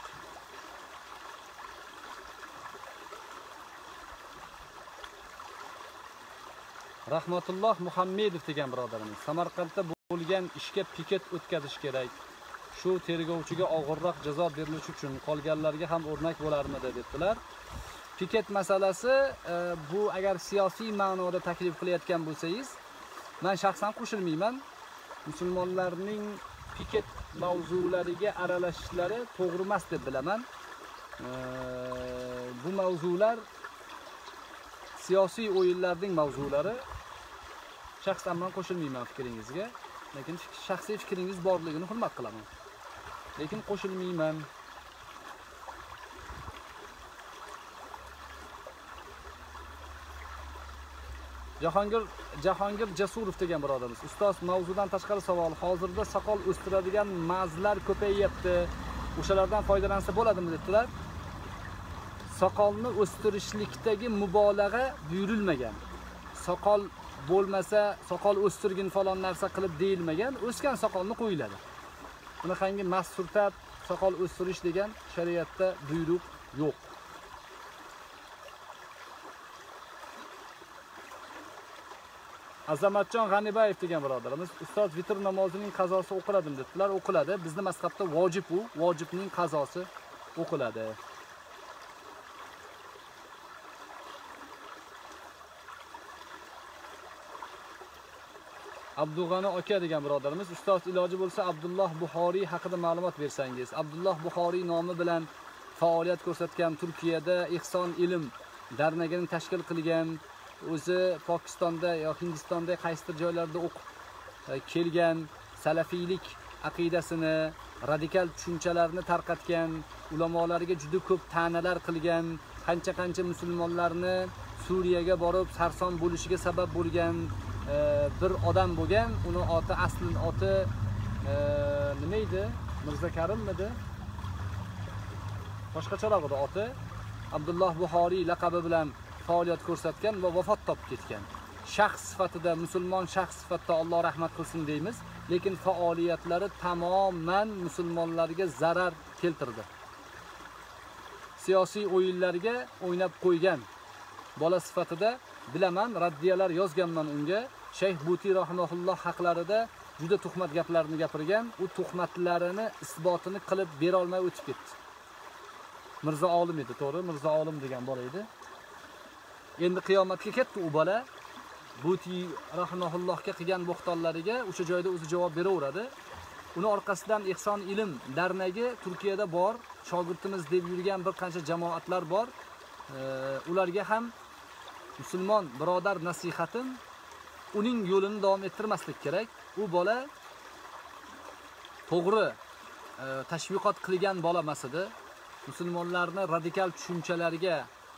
Rahmatulloh Muhammedov degan birodarimiz. Samarqandda bo'lgan ishga piket o'tkazish kerak. Shu tergovchiga og'irroq jazo berilishi uchun qolganlarga ham o'rnak bo'larmidi dedilar. Piket masalasi e, bu agar siyosiy ma'noda taklif qilayotgan bo'lsangiz, men shaxsan qo'shilmayman. Musulmonlarning piket mavzulariga aralashishlari to'g'ri emas deb bilaman. E, bu mavzular siyosiy o'yinlarning mavzulari. Shaxsan men qo'shilmayman fikringizga, lekin shaxsiy fikringiz borligini hurmat qilaman. Lekin qo'shilmayman. Jahongir Jahongir Jasurov degan birodarimiz. Ustoz, mavzudan tashqari savol. Hozirda soqol o'stiradigan mazlar ko'payyapti. O'shalardan foydalansa bo'ladimi dedilar. Soqolni o'stirishlikdagi mubolag'a buyurilmagan. Soqol bo'lmasa soqol o'stirgin falon narsa qilib deyilmagan, o'sgan soqolni qo'yiladi. Bunaqangi mas surtab soqol o'stirish degan shariatda buyruq yo'q. Azamatjon G'anibayev degan birodarimiz, ustoz vitr namozining qazosi o'qiladimi dedilar. O'qiladi. Bizning mazhabda vojib u, vojibning qazosi o'qiladi. Abdug'ani aka degan birodarimiz, ustoz iloji bo'lsa Abdulloh Buxoriy haqida ma'lumot bersangiz. Abdulloh Buxoriy nomi bilan faoliyat ko'rsatgan, Turkiyada Ihson ilm darnagini tashkil qilgan, o'zi Pokistonda yoki Hindistonda qaysidir joylarda o'qib kelgan, salafiylik aqidasini, radikal tushunchalarni tarqatgan, ulamolarga juda ko'p ta'nalar qilgan, qancha-qancha musulmonlarni Suriyaga borib sarson bo'lishiga sabab bo'lgan bir odam bo'lgan. Uni oti asli oti nima edi? Mirzo Karimmidi? Boshqacharoq edi oti. Abdulloh Buxoriy laqabi bilan faoliyat ko'rsatgan va vafot topib ketgan. Shaxs sifatida, musulmon shaxs sifatida Alloh rahmat qilsin deymiz, lekin faoliyatlari tamoman musulmonlarga zarar keltirdi. Siyosiy o'yinlarga o'ynab qo'ygan bola sifatida bilaman, raddiyalar yozganman unga. Shayx Buti rahimahulloh haqlarida juda tuhmat gaplarni gapirgan, u tuhmatlarini isbotini qilib bera olmay o'tib ketdi. Mirzo Olim edi, to'g'ri, Mirzo Olim degan bola edi. Endi qiyomatga ketdi u bola. Buti rahimahullohga qilgan bo'xtonlariga o'sha joyda o'zi javob beraveradi. Uni orqasidan Ihson ilm darnagi Turkiyada bor, shogirdimiz deb yurgan bir qancha jamoatlar bor. Ularga ham musulmon birodar nasihatim, uning yo'lini davom ettirmaslik kerak. U bola to'g'ri tashviqot qilgan bola emas edi. Musulmonlarni radikal tushunchalarga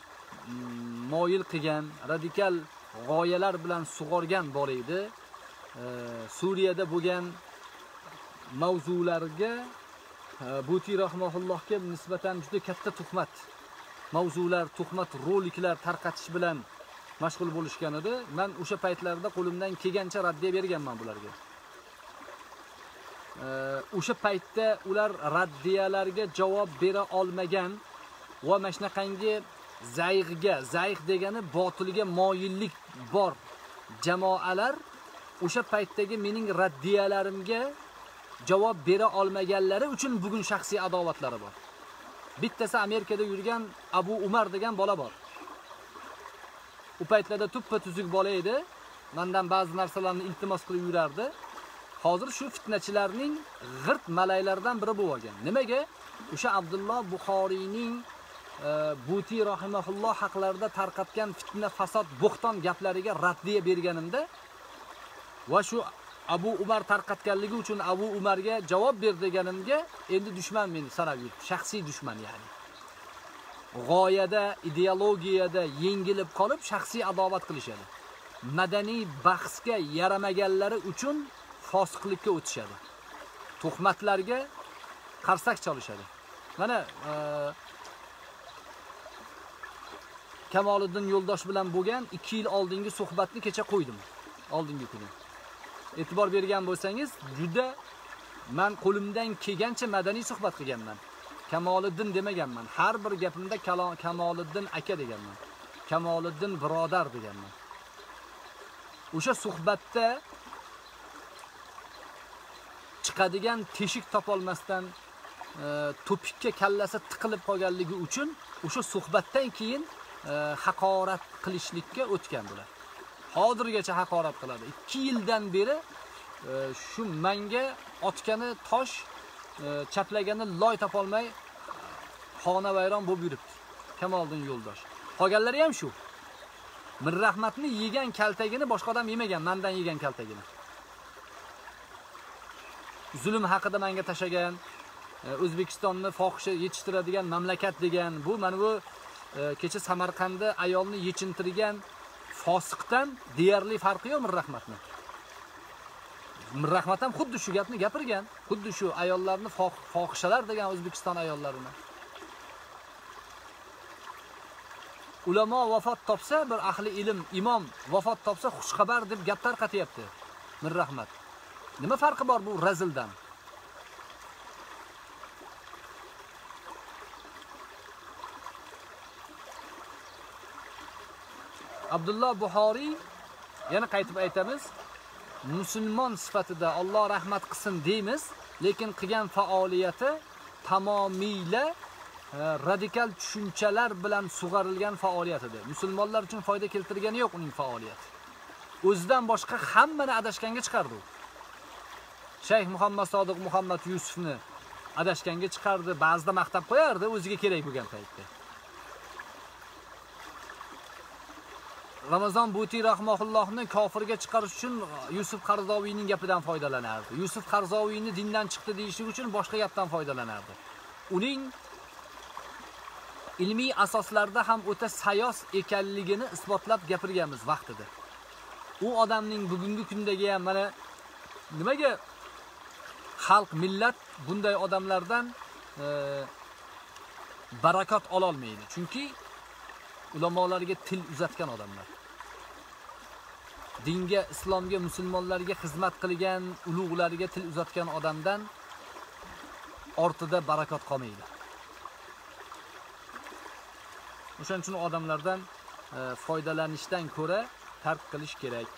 moyil qilgan, radikal g'oyalar bilan sug'organ bola edi. Suriyada bo'lgan mavzularga Buti rahimahullohga nisbatan juda katta tuhmat mavzular, tuhmat roliklar tarqatish bilan mashg'ul bo'lishgan edi. Men o'sha paytlarda qo'limdan kelgancha raddiya berganman bularga. O'sha paytda ular raddiyalarga javob bera olmagan va mashnaqangi zayg'iga, zaygʼ degani botilga moyillik bor jamoalar o'sha paytdagi mening raddiyalarimga javob bera olmaganlari uchun bugun shaxsiy adovatlari bor. Bittasi Amerikada yurgan Abu Umar degan bola bor. U paytlarda tuppa tuzuk bola edi. Mendan ba'zi narsalarni iltimos qilib yurardi. Hozir shu fitnachilarning g'irt malaylaridan biri bo'lgan. Nimaga? O'sha Abdulloh Buxoriyning Buti rahimahulloh haqlarida tarqatgan fitna, fasod, bo'xton gaplariga raddiya berganimda va shu Abu Umar tarqatganligi uchun Abu Umarga javob ber deganimga endi dushman meni sanab yuribdi. Shaxsiy dushman ya'ni. G'oyada, ideologiyada yengilib qolib shaxsiy adovat qilishadi. Madaniy bahsga yaramaganlari uchun fosiqlikka o'tishadi. Tuhmatlarga qarsak chalishadi. Mana Kamoliddin Yo'ldosh bilan bo'lgan ikki yil oldingi suhbatni kecha qo'ydim. Oldingi kuni. E'tibor bergan bo'lsangiz, juda men qo'limdan kelgancha madaniy suhbat qilganman. Kamoliddin demaganman. Har bir gapimda Kamoliddin aka deganman. Kamoliddin birodar deganman. O'sha suhbatda chiqadigan teshik topolmasdan to'pikka kallasi tiqilib qolganligi uchun o'sha suhbatdan keyin haqorat qilishlikka o'tgan bular. Hozirgacha haqorat qiladi. ikki yildan beri shu menga otgani tosh, chaplagani loy topolmay xona vayron bo'lib yuribdi. Kamoliddin Yo'ldosh. Qolganlari ham shu. Mirrahmatni yegan kaltagini boshqa odam yemagan, mendan yegan kaltagini. Zulm haqida menga tashagan, O'zbekistonni fohisha yetishtiradigan mamlakat degan, bu mana bu kecha Samarqandda ayolni yechintirgan fosiqdan deyarli farqi yo'q Mirrahmatning. Mirrahmat ham xuddi shu gapni gapirgan, xuddi shu ayollarni fohishalar degan O'zbekiston ayollarini. ulamo vafot topsa, bir ahli ilm, imom vafot topsa xushxabar deb gap tarqatyapti. Mir rahmat. Nima farqi bor bu razildan? Abdullah Buxoriy yana qaytib aytamiz, musulmon sifatida Alloh rahmat qilsin deymiz, lekin qilgan faoliyati tamomiyla radikal tushunchalar bilan sug'arilgan faoliyatidir. Musulmonlar uchun foyda keltirgani yo'q uning faoliyati. O'zidan boshqa hammani adashganga chiqardi. Shayx Muhammad Sodiq Muhammad Yusufni adashganga chiqardi, ba'zida maqtab qo'yardi o'ziga kerak bo'lgan paytda. Ramazon Buti rahimahullohni kofirga chiqarish uchun Yusuf Qarzoviyning gapidan foydalanardi. Yusuf Qarzoviyni dindan chiqdi deyishlik uchun boshqa gapdan foydalanardi. Uning ilmiy asoslarda ham o'ta sayos ekanligini isbotlab gapirganmiz vaqtida. U odamning bugungi kundagi ham mana nimaga xalq, millat bunday odamlardan e, barakot ola olmaydi. Chunki ulamolarga til uzatgan odamlar. Dinga, islomga, musulmonlarga xizmat qilgan ulug'larga til uzatgan odamdan ortida barakot qolmaydi. O'shaning uchun odamlardan e, foydalanishdan ko'ra tark qilish kerak.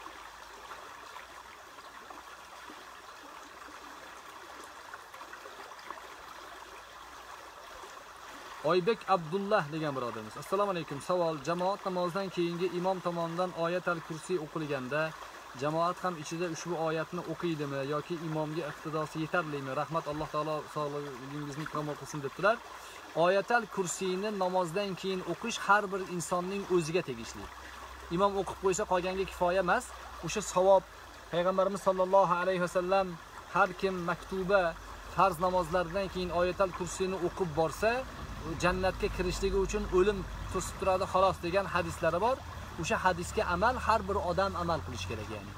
Oybek Abdullah degan birodarimiz. Assalomu alaykum. Savol: jamoat namozidan keyingi imom tomonidan oyatal kursi o'qilganda jamoat ham ichida ushbu oyatni o'qiydimi yoki imomga iqtidosi yetarlimi? Rahmat, Alloh taolo sog'ligingizni kamol qilsin debdilar. Oyatal kursini namozdan keyin o'qish har bir insonning o'ziga tegishli. Imom o'qib qo'ysa qolganga kifoya emas. O'sha savob Payg'ambarimiz sollallohu alayhi vasallam har kim maktuba farz namozlaridan keyin oyatal kursini o'qib borsa, jannatga kirishligi uchun o'lim to'sib turadi xolos degan hadislari bor. O'sha hadisga amal har bir odam amal qilish kerak yani.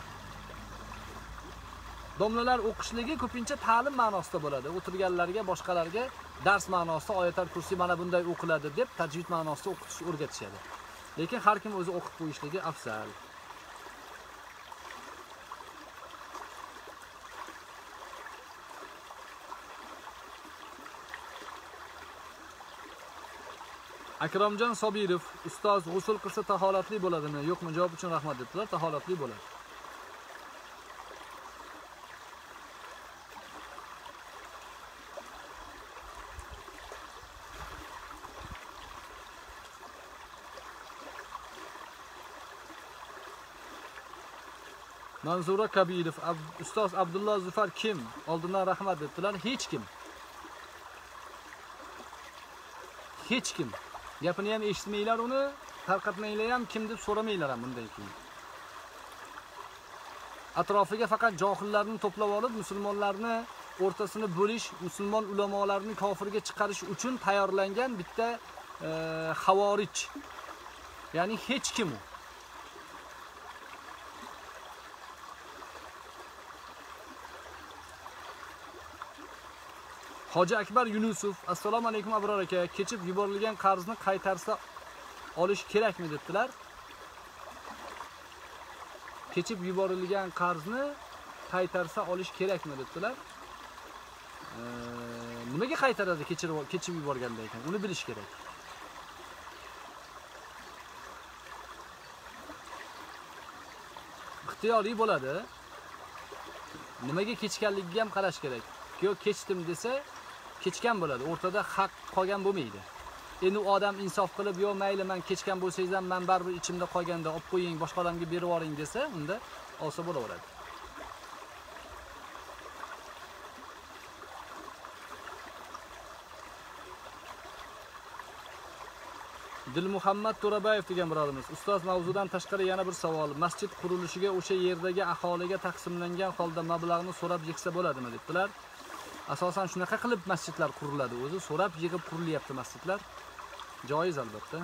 Domlalar o'qishligi ko'pincha ta'lim ma'nosida bo'ladi. O'tirganlarga, boshqalarga dars ma'nosida oyatal kursi mana bunday o'qiladi deb tajvid ma'nosida o'qitish o'rgatishadi. Lekin har kim o'zi o'qib qo'yishligi afzal. Akramjon Sobirov: ustoz, g'usl qilsa taholatli bo'ladimi, yo'qmi? Javob uchun rahmat debdilar. Taholatli bo'ladi. Manzura Kabirov: Ab ustoz Abdulloh Zufar kim? Oldindan rahmat debdilar. Hech kim. Hech kim. Gapini ham eshitmanglar, uni tarqatmanglar ham, kim deb so'ramanglar ham bundan keyin. Atrofiga faqat johillarni to'plab olib, musulmonlarni o'rtasini bo'lish, musulmon ulamolarni kofirga chiqarish uchun tayyorlangan bitta e, xavorij. Ya'ni hech kim u. Hoji Akbar Yunusov: assalomu alaykum Abror aka, kechib yuborilgan qarzni qaytarsa olish kerakmi debdilar. Kechib yuborilgan qarzni qaytarsa olish kerakmi debdilar. E, nimaga qaytaradi kechirib kechib yuborganda ekan? Uni bilish kerak. Ixtiyoriy bo'ladi. Nimaga kechganligiga ham qarash kerak. Yo'q, kechdim desa kechgan bo'ladi. O'rtada haq qolgan bo'lmaydi. Endi u odam insof qilib, "Yo'q, mayli, men kechgan bo'lsangiz ham men baribir ichimda qolganda olib qo'ying, boshqa odamga berib yuboring" desa, unda olsa bo'laveradi. Dilmuhammad To'rabayev degan birodarimiz: ustoz, mavzudan tashqari yana bir savol. Masjid qurilishiga o'sha yerdagi aholiga taqsimlangan holda mablag'ni so'rab yig'sa bo'ladimi debdilar. Asosan shunaqa qilib masjidlar quriladi. O'zi so'rab yig'ib qurilyapti masjidlar. Joiz albatta.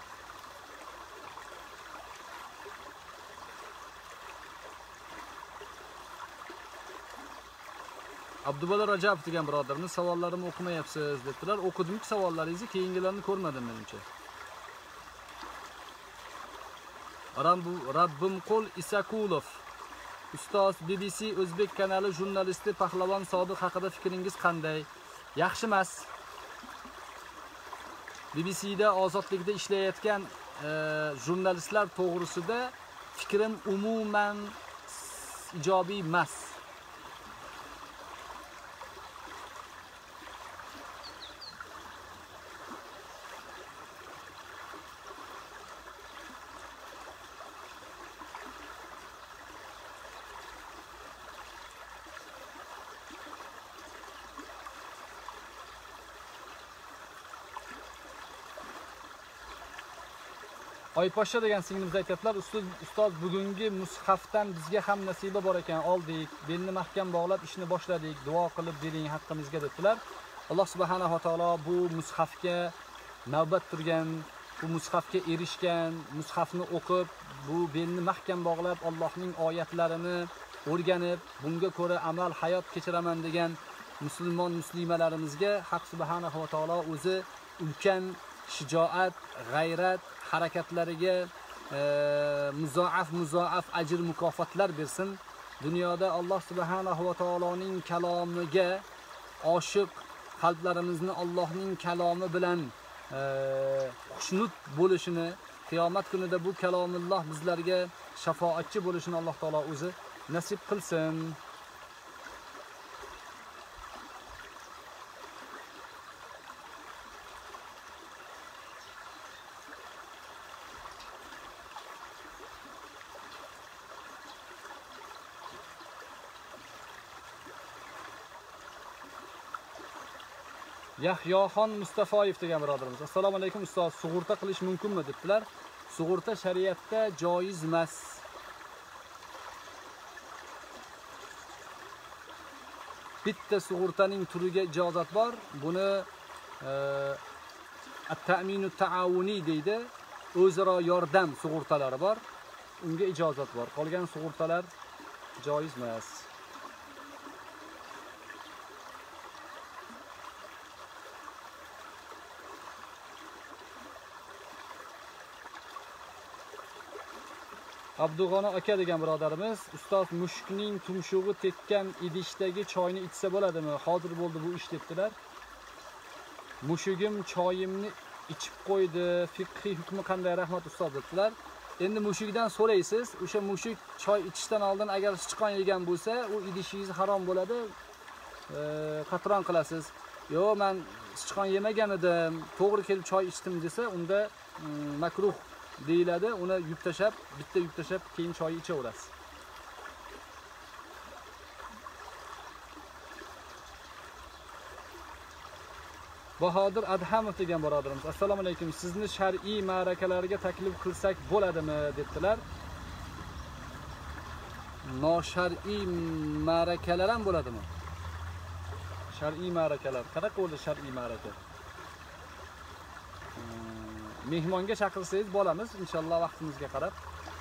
Abdubola Rajabov degan birodarimiz: savollarimni o'qimayapsiz debdilar. O'qidim savollaringizni, keyingilarni ko'rmadim menimcha. Rabbimqul Isakulov. Ustoz, B B C O'zbek kanali jurnalisti Pahlavon Sodiq haqida fikringiz qanday? Yaxshi emas. B B C'da ozodlikda ishlayotgan e, jurnalistlar to'g'risida fikrim umuman ijobiy emas. Oyposhsha degan singlimiz aytiblar, ustoz, ustoz bugungi mushafdan bizga ham nasiba bor ekan, oldik, belni mahkam bog'lab ishni boshladik, duo qilib bering haqqimizga debdilar. Alloh subhanahu va taolo bu mushafga navbat turgan, bu mushafga erishgan, mushafni o'qib, bu belni mahkam bog'lab Allohning oyatlarini o'rganib, bunga ko'ra amal hayot kechiraman degan musulmon muslimalarimizga Haq subhanahu va taolo o'zi ulkan shijoat, g'ayrat harakatlariga e, muzoaf muzoaf ajr mukofotlar bersin. Dunyoda Alloh subhanahu va taoloning kalomiga oshiq qalblarimizni Allohning kalomi bilan e, xushnud bo'lishini, qiyomat kunida bu kalomulloh bizlarga shafoatchi bo'lishini Alloh taolo o'zi nasib qilsin. Yahyoxon Mustafoyev degan birodarimiz. Assalomu alaykum ustoz, sug'urta qilish mumkinmi debdilar. Sug'urta shariatda joiz emas. Bitta sug'urtaning turiga ijozat bor. Buni e, at-ta'minu ta'awuni deydi. O'zaro yordam sug'urtalari bor. Unga ijozat bor. Qolgan sug'urtalar joiz emas. Abdug'oni aka degan birodarimiz, ustoz mushukning tumshug'i tekkan idishdagi choyni ichsa bo'ladimi? Hozir bo'ldi bu ish debdilar. Mushugim choyimni ichib qo'ydi. Fiqhiy hukmi qanday? Rahmat ustoz debdilar. Endi mushukdan so'raysiz, o'sha mushuk choy ichishdan oldin agar sichqon yegan bo'lsa, u idishingiz harom bo'ladi. E, qatron qilasiz. Yo, men sichqon yemagan edim, to'g'ri kelib choy ichdim desa, unda mm, makruh deyiladi. Uni yub tashab, bitta yub tashab, keyin choy ichaverasiz. Bahodir Adhamov degan birodarimiz. Assalomu alaykum. Sizni shar'iy ma'rakalarga taklif qilsak bo'ladimi debdilar. Noshar'iy ma'rakalar ham bo'ladimi? Shar'iy ma'rakalar. Qanaqa bo'ladi shar'iy ma'raka? Mehmonga chaqirsangiz bo'lamiz, inshaalloh vaqtimizga qarab.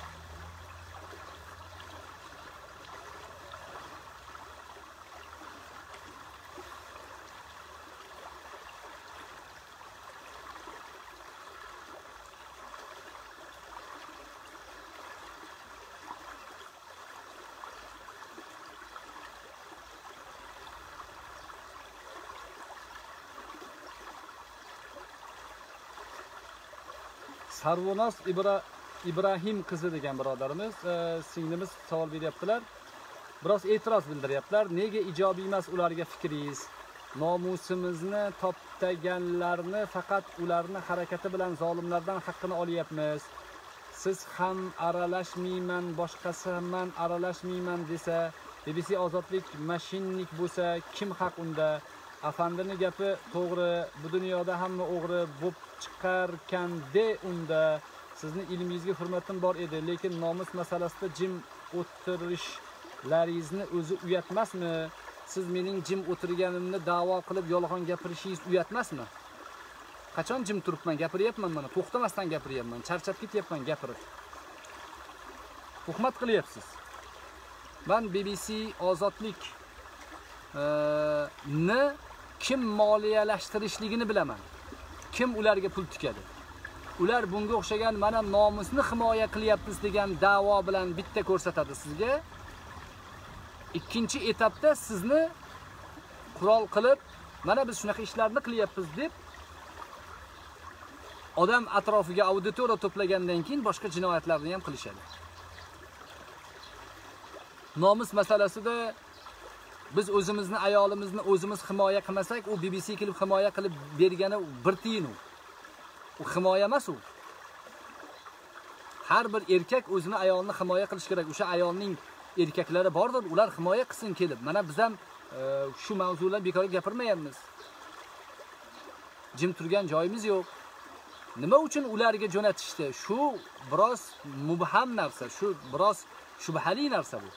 Sarvonos Ibra Ibrohim qizi degan birodarimiz, e, singlimiz savol beryaptilar. Biroz e'tiroz bildiryaptilar. Nega ijobiy emas ularga fikringiz? Nomusimizni toptaganlarni faqat ularni harakati bilan zolimlardan haqqini olyapmiz. Siz ham aralashmayman, boshqasi ham aralashmayman desa, B B C ozodlik mashinnik bo'lsa, kim haq unda? Afandini gapi to'g'ri, bu dunyoda hamma o'g'ri bo'lib chiqarkan de unda. Sizni ilmingizga hurmatim bor edi, lekin nomus masalasida jim o'tirishlaringizni o'zi uyatmasmi? Siz mening jim o'tirganimni da'vo qilib yolg'on gapirishingiz uyatmasmi? Qachon jim turibman, gapiryapman mana, to'xtamasdan gapiryapman, charchab ketyapman gapirib. Tuhmat qilyapsiz. Men B B C ozodlik ni kim moliyalashtirishligini bilaman. Kim ularga pul tikadi? ular bunga o'xshagan mana nomusni himoya qilyapmiz degan da'vo bilan bitta ko'rsatadi sizga. Ikkinchi etapda sizni qurol qilib, mana biz shunaqa ishlarni qilyapmiz deb odam atrofiga auditoriya to'plagandan keyin boshqa jinoyatlarni ham qilishadi. Nomus masalasida biz o'zimizni ayolimizni o'zimiz himoya qilmasak, u B B C kelib himoya qilib bergani bir tiyin u. U himoya emas u. Har bir erkak o'zini ayolini himoya qilish kerak. O'sha ayolning erkaklari bordir, ular himoya qilsin kelib. Mana biz ham shu mavzular bekorga gapirmayapmiz. Jim turgan joyimiz yo'q. Nima uchun ularga jo'natishdi? Shu biroz mubham narsa, shu biroz shubhali narsa bu.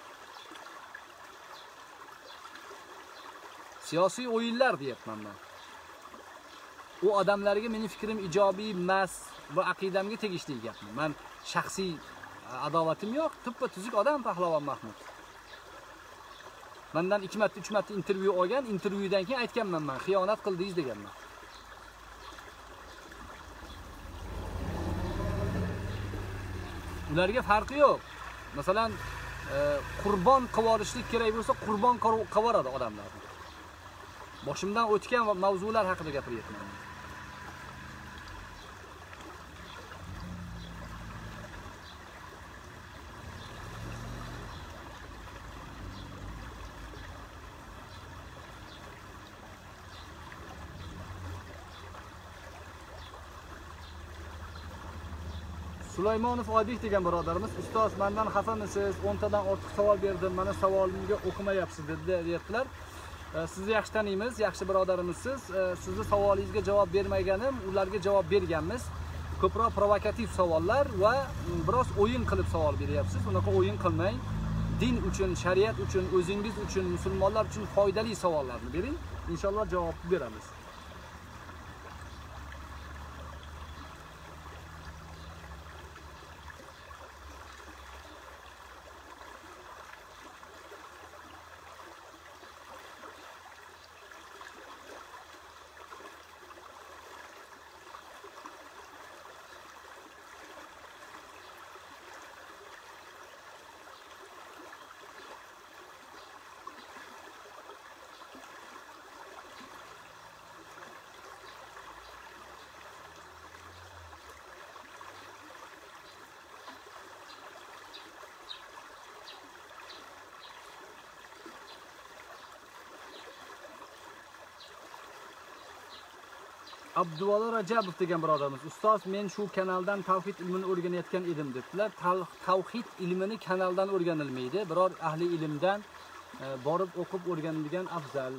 Siyosiy o'yinlar deyapman men. U odamlarga mening fikrim ijobiy emas va aqidamga tegishli gapman. Men shaxsiy adovatim yo'q, tuppa tuzuk odam Pahlavon Mahmud. Mendan ikki marta, uch marta intervyu olgan, intervyudan keyin aytganman men, xiyonat qildingiz deganman. Ularga farqi yo'q. Masalan, qurbon qilib olishlik kerak bo'lsa, qurbon qilib oladi odamlarni. Boshimdan o'tgan mavzular haqida gapiryapman. Sulaymonov Odih degan birodarimiz, ustoz mendan xafamisiz? o'n tadan ortiq savol berdim, mana savolimga o'qimayapsiz dedi, deyaptilar. Sizni yaxshi taniymiz, yaxshi birodarimizsiz. Sizni savolingizga javob bermaganim, ularga javob berganmiz. Ko'proq provokativ savollar va biroz o'yin qilib savol beryapsiz. Unaqa o'yin qilmang. Din uchun, shariat uchun, o'zingiz uchun, musulmonlar uchun foydali savollarni bering. Inshaalloh javob beramiz. Abduvalo Rajabov degan birodarimiz, ustoz men shu kanaldan tavhid ilmini o'rganayotgan edim debdilar. Tavhid ilmini kanaldan o'rganilmaydi, biror ahli ilmdan borib o'qib o'rganilgan afzal.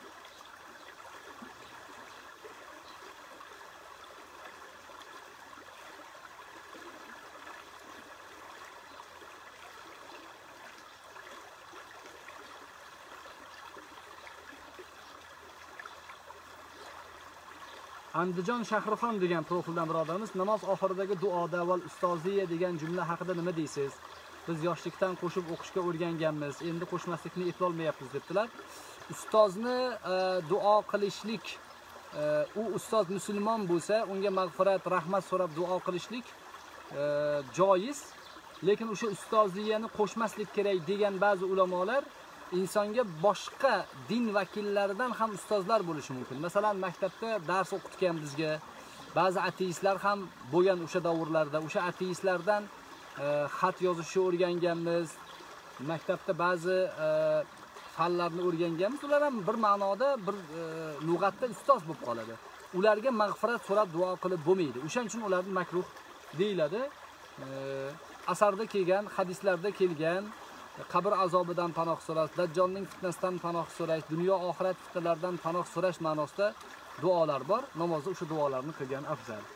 Andijon Shahrixon degan profildan birodarimiz, namoz oxiridagi duoda val ustoziya degan jumla haqida nima deysiz? Biz yoshlikdan qo'shib o'qishga o'rganganmiz, endi qo'shmaslikni eplolmayapmiz debdilar. Ustozni e, duo qilishlik, e, u ustoz musulmon bo'lsa, unga mag'firat, rahmat so'rab duo qilishlik e, joiz, lekin o'sha ustoziyani qo'shmaslik kerak degan ba'zi ulamolar insonga boshqa din vakillaridan ham ustozlar bo'lishi mumkin. Masalan, maktabda dars o'qitgan bizga ba'zi ateistlar ham bo'lgan o'sha davrlarda, o'sha ateistlardan e, xat yozishni o'rganganmiz. Maktabda ba'zi e, fanlarni o'rganganmiz. Ular ham bir ma'noda, bir e, lug'atda ustoz bo'lib qoladi. Ularga mag'firat so'rab duo qilib bo'lmaydi. O'shaning uchun ularni makruh deyiladi. E, asarda kelgan, hadislarda kelgan qabr azobidan panoh so'rash, dajjolning fitnasidan panoh so'rash, dunyo oxirat fitnalaridan panoh so'rash ma'nosida duolar bor. Namozda o'sha duolarni qilgan afzal.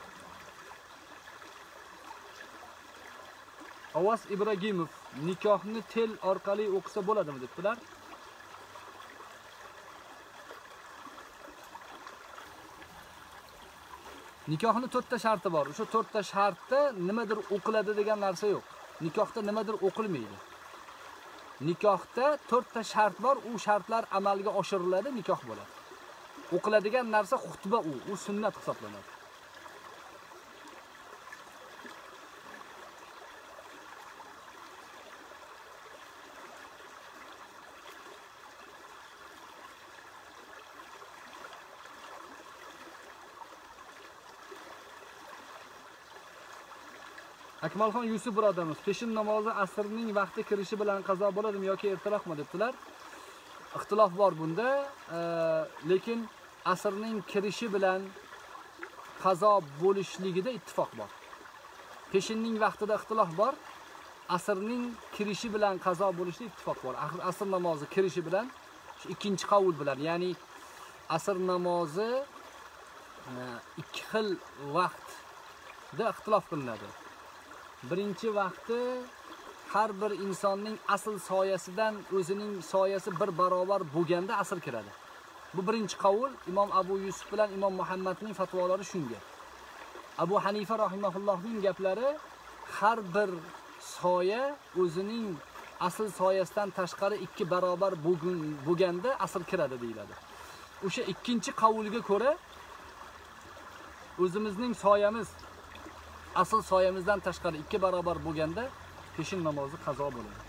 Avaz Ibragimov, nikohni tel orqali o'qisa bo'ladimi debdilar. Nikohni to'rtta sharti bor. O'sha to'rtta shartda nimadir o'qiladi degan narsa yo'q. Nikohda nimadir o'qilmaydi. Nikohda to'rtta shart bor, u shartlar amalga oshiriladi, nikoh bo'ladi. O'qiladigan narsa xutba u, u sunnat hisoblanadi. Akmalxon Yusuf birodarimiz, peshin namozi asrning vaqti kirishi bilan qazo bo'ladimi yoki ertalabmi debdilar. Ixtilof bor bunda, e, lekin asrning kirishi bilan qazo bo'lishligida ittifoq bor. Peshinning vaqtida ixtilof bor, asrning kirishi bilan qazo bo'lishida ittifoq bor. Asr namozi kirishi bilan shu ikkinchi qavul bilan, ya'ni asr namozi e, ikki xil vaqtda ixtilof qilinadi. Birinchi vaqti har bir insonning asl soyasidan o'zining soyasi bir barobar bo'lganda asr kiradi. Bu birinchi qavul. Imom Abu Yusuf bilan Imom Muhammadning fatvolari shunga. Abu Hanifa rahimahullohning gaplari har bir soya o'zining asl soyasidan tashqari ikki barobar bo'lganda asr kiradi deyiladi. O'sha ikkinchi qavulga ko'ra o'zimizning soyamiz asl soyamizdan tashqari ikki barobar bo'lganda peshin namozi qazo bo'ladi.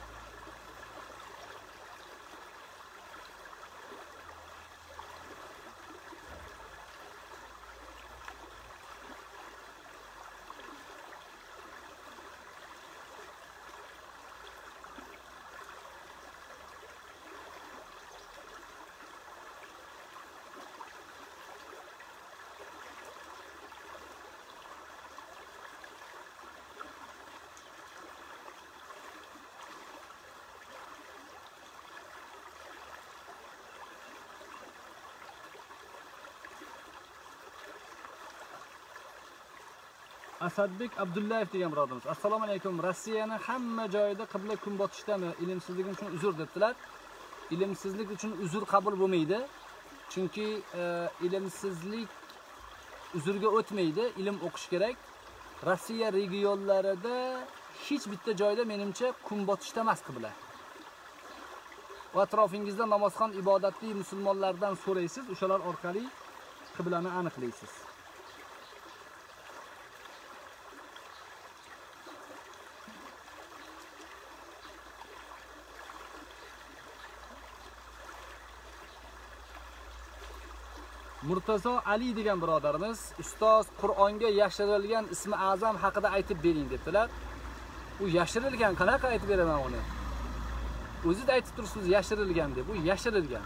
Asadbek Abdullayev degan birodarimiz. Assalomu alaykum. Rossiyani hamma joyida qibla kun botishdami? Ilmsizligim uchun uzr debdilar. Ilmsizlik uchun uzr qabul bo'lmaydi. Chunki e, ilmsizlik uzrga o'tmaydi, ilm o'qish kerak. Rossiya regionlarida hech bitta joyda menimcha kun botishda emas qibla. Va atrofingizda namozxon ibodatli musulmonlardan so'raysiz, o'shalar orqali qiblani aniqlaysiz. Murtazo Ali degan birodarimiz, ustoz Qur'onga yashirilgan ismi azam haqida aytib bering debdilar. U yashirilgan, qanaqa aytib beraman uni? O'zingiz aytib tursiz yashirilgan deb. Bu yashirilgan.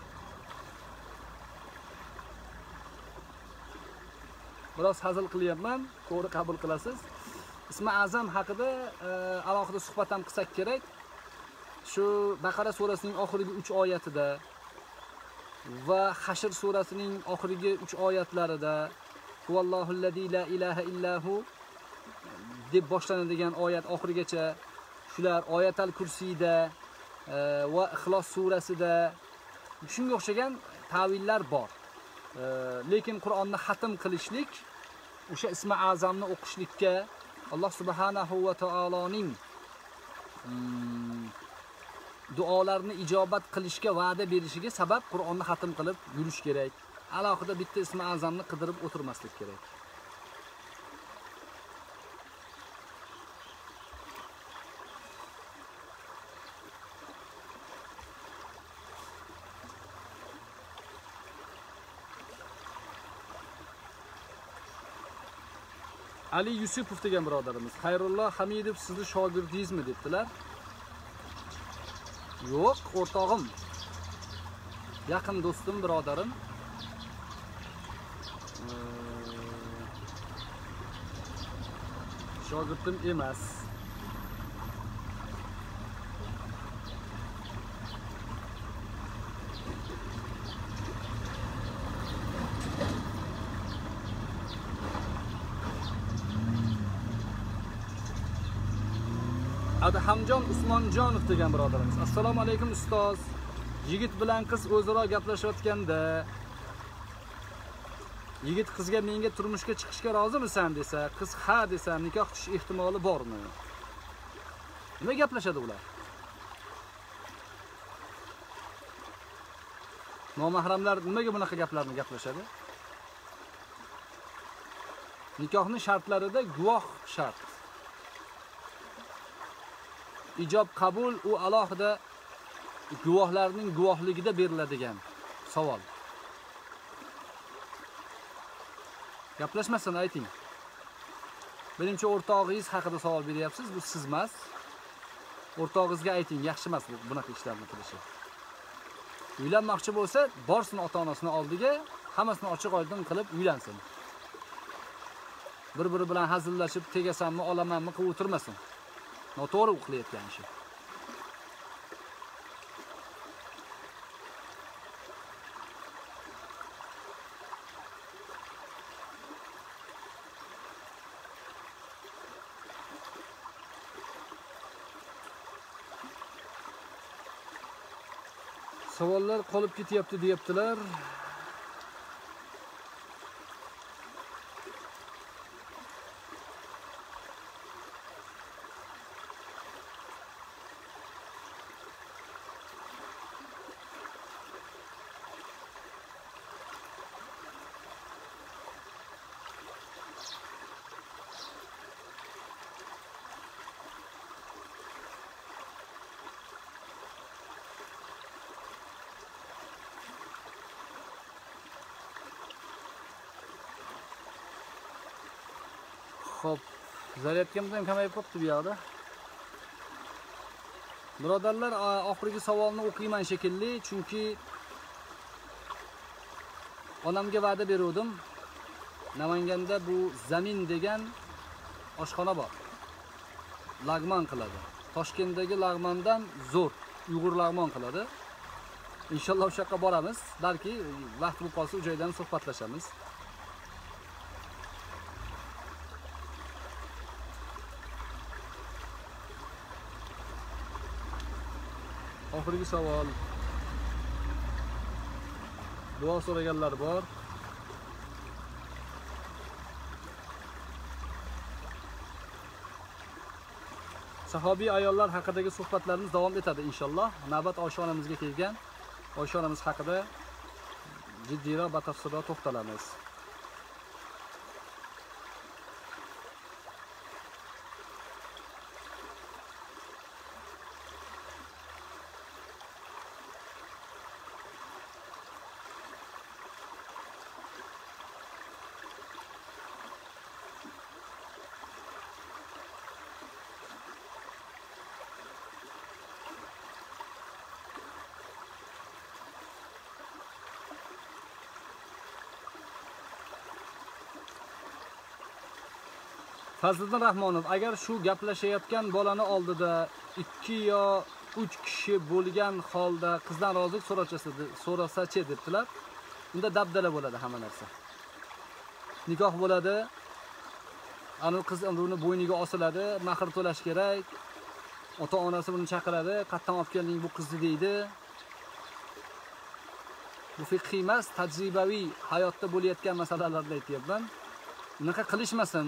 Biroz hazil qilyapman, to'g'ri qabul qilasiz. Ismi azam haqida e, alohida suhbat ham qilsak kerak. Shu Baqara surasining oxirgi uch oyatida va Hashr surasining oxirgi uch oyatlarida Huvallohullazi la ilaha illahu deb boshlanadigan oyat oxirigacha, shular Oyatal Kursiyda e, va Ixlos surasida shunga o'xshagan ta'villar bor. E, lekin Qur'onni xatm qilishlik, o'sha ismi azamni o'qishlikka Alloh subhanahu va taoloning hmm, duolarni ijobat qilishga va'da berishiga sabab Qur'onni xatm qilib yurish kerak. Alohida bitta ismi azamni qidirib o'tirmaslik kerak. Ali Yusupov degan birodarimiz, Xayrulloh Hamidov sizni shogirdingizmi debdilar. Yo'q, o'rtog'im. Yaqin do'stim, birodarim. Shogirdim emas. Adhamjon Usmonjonov degan birodarimiz. Assalomu alaykum ustoz. Yigit bilan qiz o'zaro gaplashayotganda yigit qizga menga turmushga chiqishga rozimisan desa, qiz ha desa, nikoh tush ehtimoli bormi? Nima gaplashadi ular? Nomahramlar nimaga bunaqa gaplarni gaplashadi? Nikohning shartlarida guvoh shart. Ijob qabul u alohida guvohlarning guvohligida beriladigan savol. Gaplashmasin, ayting. Birinchi o'rtog'ingiz haqida savol beryapsiz. Bu siz emas. O'rtog'ingizga ayting, yaxshi emas bu bunaqa ishlarni qilishi. Uylanmoqchi bo'lsa, borsin ota-onasini oldiga, hammasini ochiq-oydin qilib uylansin. Bir-biri bilan hazillashib, tegasanmi, olamanmi qilib o'tirmasin. Noto'g'ri qilayotgan ishi. Savollar qolib ketyapti deyaptilar. Xo'p, zaryadkamiz ham kamayib qopti bu yoqda. Birodarlar, oxirgi savolni o'qiyman shekilli, chunki onamga va'da berdim. Namanganda bu Zamin degan oshxona bor. Lag'mon qiladi. Toshkentdagi lag'mondan zo'r Uyg'ur lag'mon qiladi. Inshaalloh o'sha yoqqa boramiz. Balki vaqt bo'lib qolsa, u joydan suhbatlashamiz. Oxirgi savol. Duo so'raganlar bor. Sahobiy ayollar haqidagi suhbatlarimiz davom etadi inshaalloh. Navbat Oysha onamizga kelgan. Oysha onamiz haqida jiddiyroq batafsilroq to'xtalamiz. Fazliddin Rahmonov, agar shu gaplashayotgan bolani oldida ikki yo uch kishi bo'lgan holda qizdan rozilik so'rasa-chi debdilar. Unda dabdala bo'ladi hamma narsa. Nikoh bo'ladi. Ani qiz uni bo'yniga osiladi, mahr to'lash kerak. Ota-onasi buni chaqiradi, "Qayerdan olib kelding bu qizni?" deydi. Bu fiqhiy emas, tajribaviy hayotda bo'layotgan masalalarni aytyapman. Unaqa qilishmasin.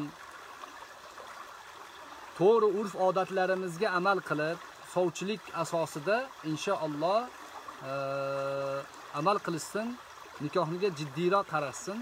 To'g'ri urf odatlarimizga amal qilib, sovchilik asosida inshaalloh e, amal qilishsin, nikohniga jiddiyroq qarashsin.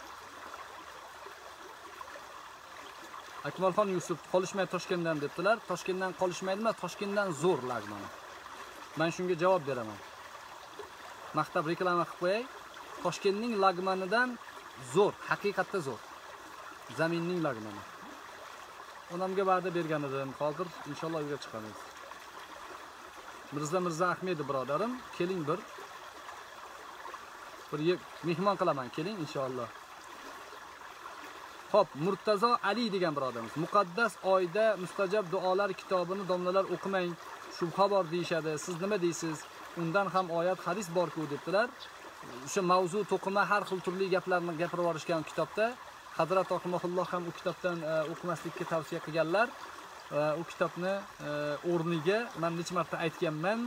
Akmalxon Yusuf, qolishmay Toshkentdan debdilar. Toshkentdan qolishmaydimi? Toshkentdan zo'r lag'mon. Men shunga javob beraman. Maktab reklama qilib qo'yay. Toshkentning lag'monidan zo'r, haqiqatda zo'r. Zaminning lag'moni. Onamga va'da bergan edim. Hozir inshaalloh uyga chiqamiz. Mirza Mirza Ahmedov birodarim, keling bir bir mehmon qilaman, keling inshaalloh. Xo'p, Murtazo Ali degan birodarimiz. Muqaddas oyda mustajab duolar kitobini domlalar o'qimang, shubha bor deyshadi. Siz nima deysiz? Undan ham oyat, hadis bor-ku debdilar. O'sha mavzu to'qima har xil turli gaplarni gapirib yorishgan kitobda Hazrat Rahimahulloh ham u kitobdan o'qimaslikka tavsiya qilganlar. U kitobni o'rniga men necha marta aytganman.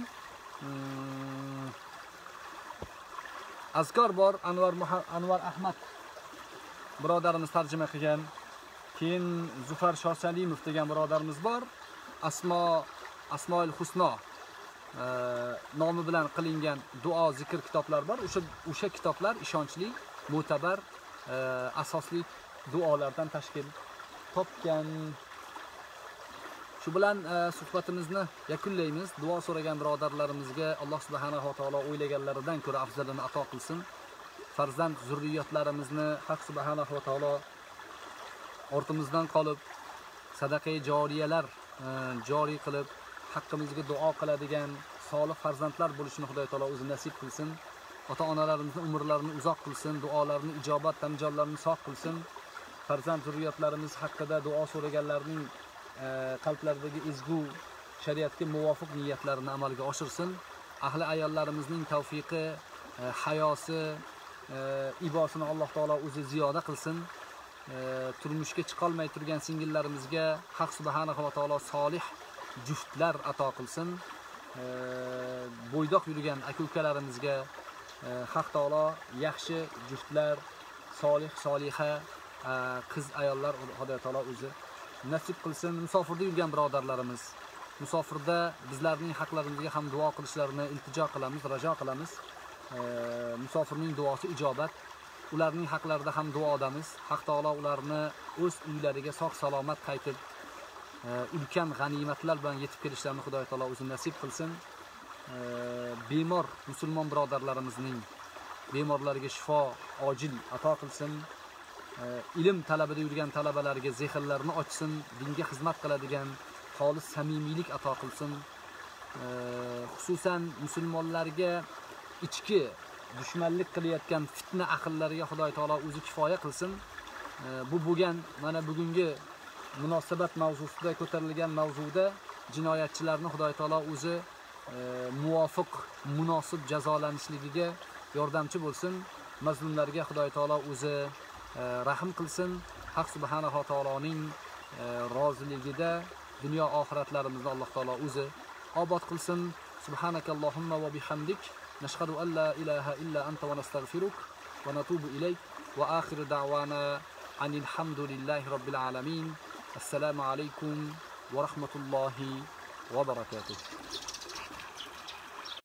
Azkor bor, Anvar Anvar Ahmad birodarimiz tarjima qilgan. Keyin Zufar Shosalimov degan birodarimiz bor. Asmo Asmoil Husno nomi bilan qilingan duo zikr kitoblar bor. O'sha o'sha kitoblar ishonchli, mo'tabar, asosli duolardan tashkil topgan. Shu bilan suhbatimizni yakunlaymiz. Duo so'ragan birodarlarimizga Alloh subhanahu va taolo o'ylaganlaridan ko'ra afzalini ato qilsin. Farzand zurriyotlarimizni Haq subhanahu va taolo ortimizdan qolib sadaqai joriyalar joriy qilib haqqimizga duo qiladigan solih farzandlar bo'lishini Xudo taolo o'zi nasib qilsin. Ota-onalarimizni umrlarini uzoq qilsin, duolarini ijobat, tamjonlarini sog' qilsin. Farzand zurriyotlarimiz haqida duo so'raganlarning qalblaridagi ezgu, shariatga muvofiq niyatlarini amalga oshirsin. Ahli ayollarimizning tavfiqi, hayosi, ibosini Alloh taolo o'zi ziyoda qilsin. Turmushga chiqolmay turgan singillarimizga Haq subhanahu va taolo solih juftlar ato qilsin. Bo'ydoq yurgan aka-ukalarimizga Haq taolo yaxshi juftlar, solih soliha qiz ayollar Xudo taolo o'zi nasib qilsin. Musofirda yurgan birodarlarimiz, musofirda bizlarning haqlarimizga ham duo qilishlarini iltijo qilamiz, rajo qilamiz. Musofirning duosi ijobat. Ularning haqlarida ham duodamiz. Haq taolo ularni o'z uylariga sog' salomat qaytib, ulkan g'animatlar bilan yetib kelishlarini Xudo taolo o'zi nasib qilsin. Bemor musulmon birodarlarimizning bemorlariga shifo ojil ato qilsin. Ilm talabida yurgan talabalarga zehnlarini ochsin, dinga xizmat qiladigan xolis samimiylik ato qilsin. Xususan musulmonlarga ichki dushmanlik qilayotgan fitna aqllariga Xudo taolo o'zi kifoya qilsin. Bu bo'lgan mana bugungi munosabat mavzusida ko'tarilgan mavzuda jinoyatchilarni Xudo taolo o'zi muvofiq, munosib jazolanishligiga yordamchi bo'lsin. Mazlumlarga Xudo taolo o'zi rahim qilsin. Haq subhanahu va taoloning roziligida dunyo oxiratlarimizni Alloh taolo o'zi obod qilsin. Subhanakallohumma va bihamdik nashhadu an la ilaha illa anta va nastaghfiruk va natubu ilayk va akhiru da'wana anil hamdulillahi robbil alamin. Assalomu alaykum va rahmatullohi va barakatuh.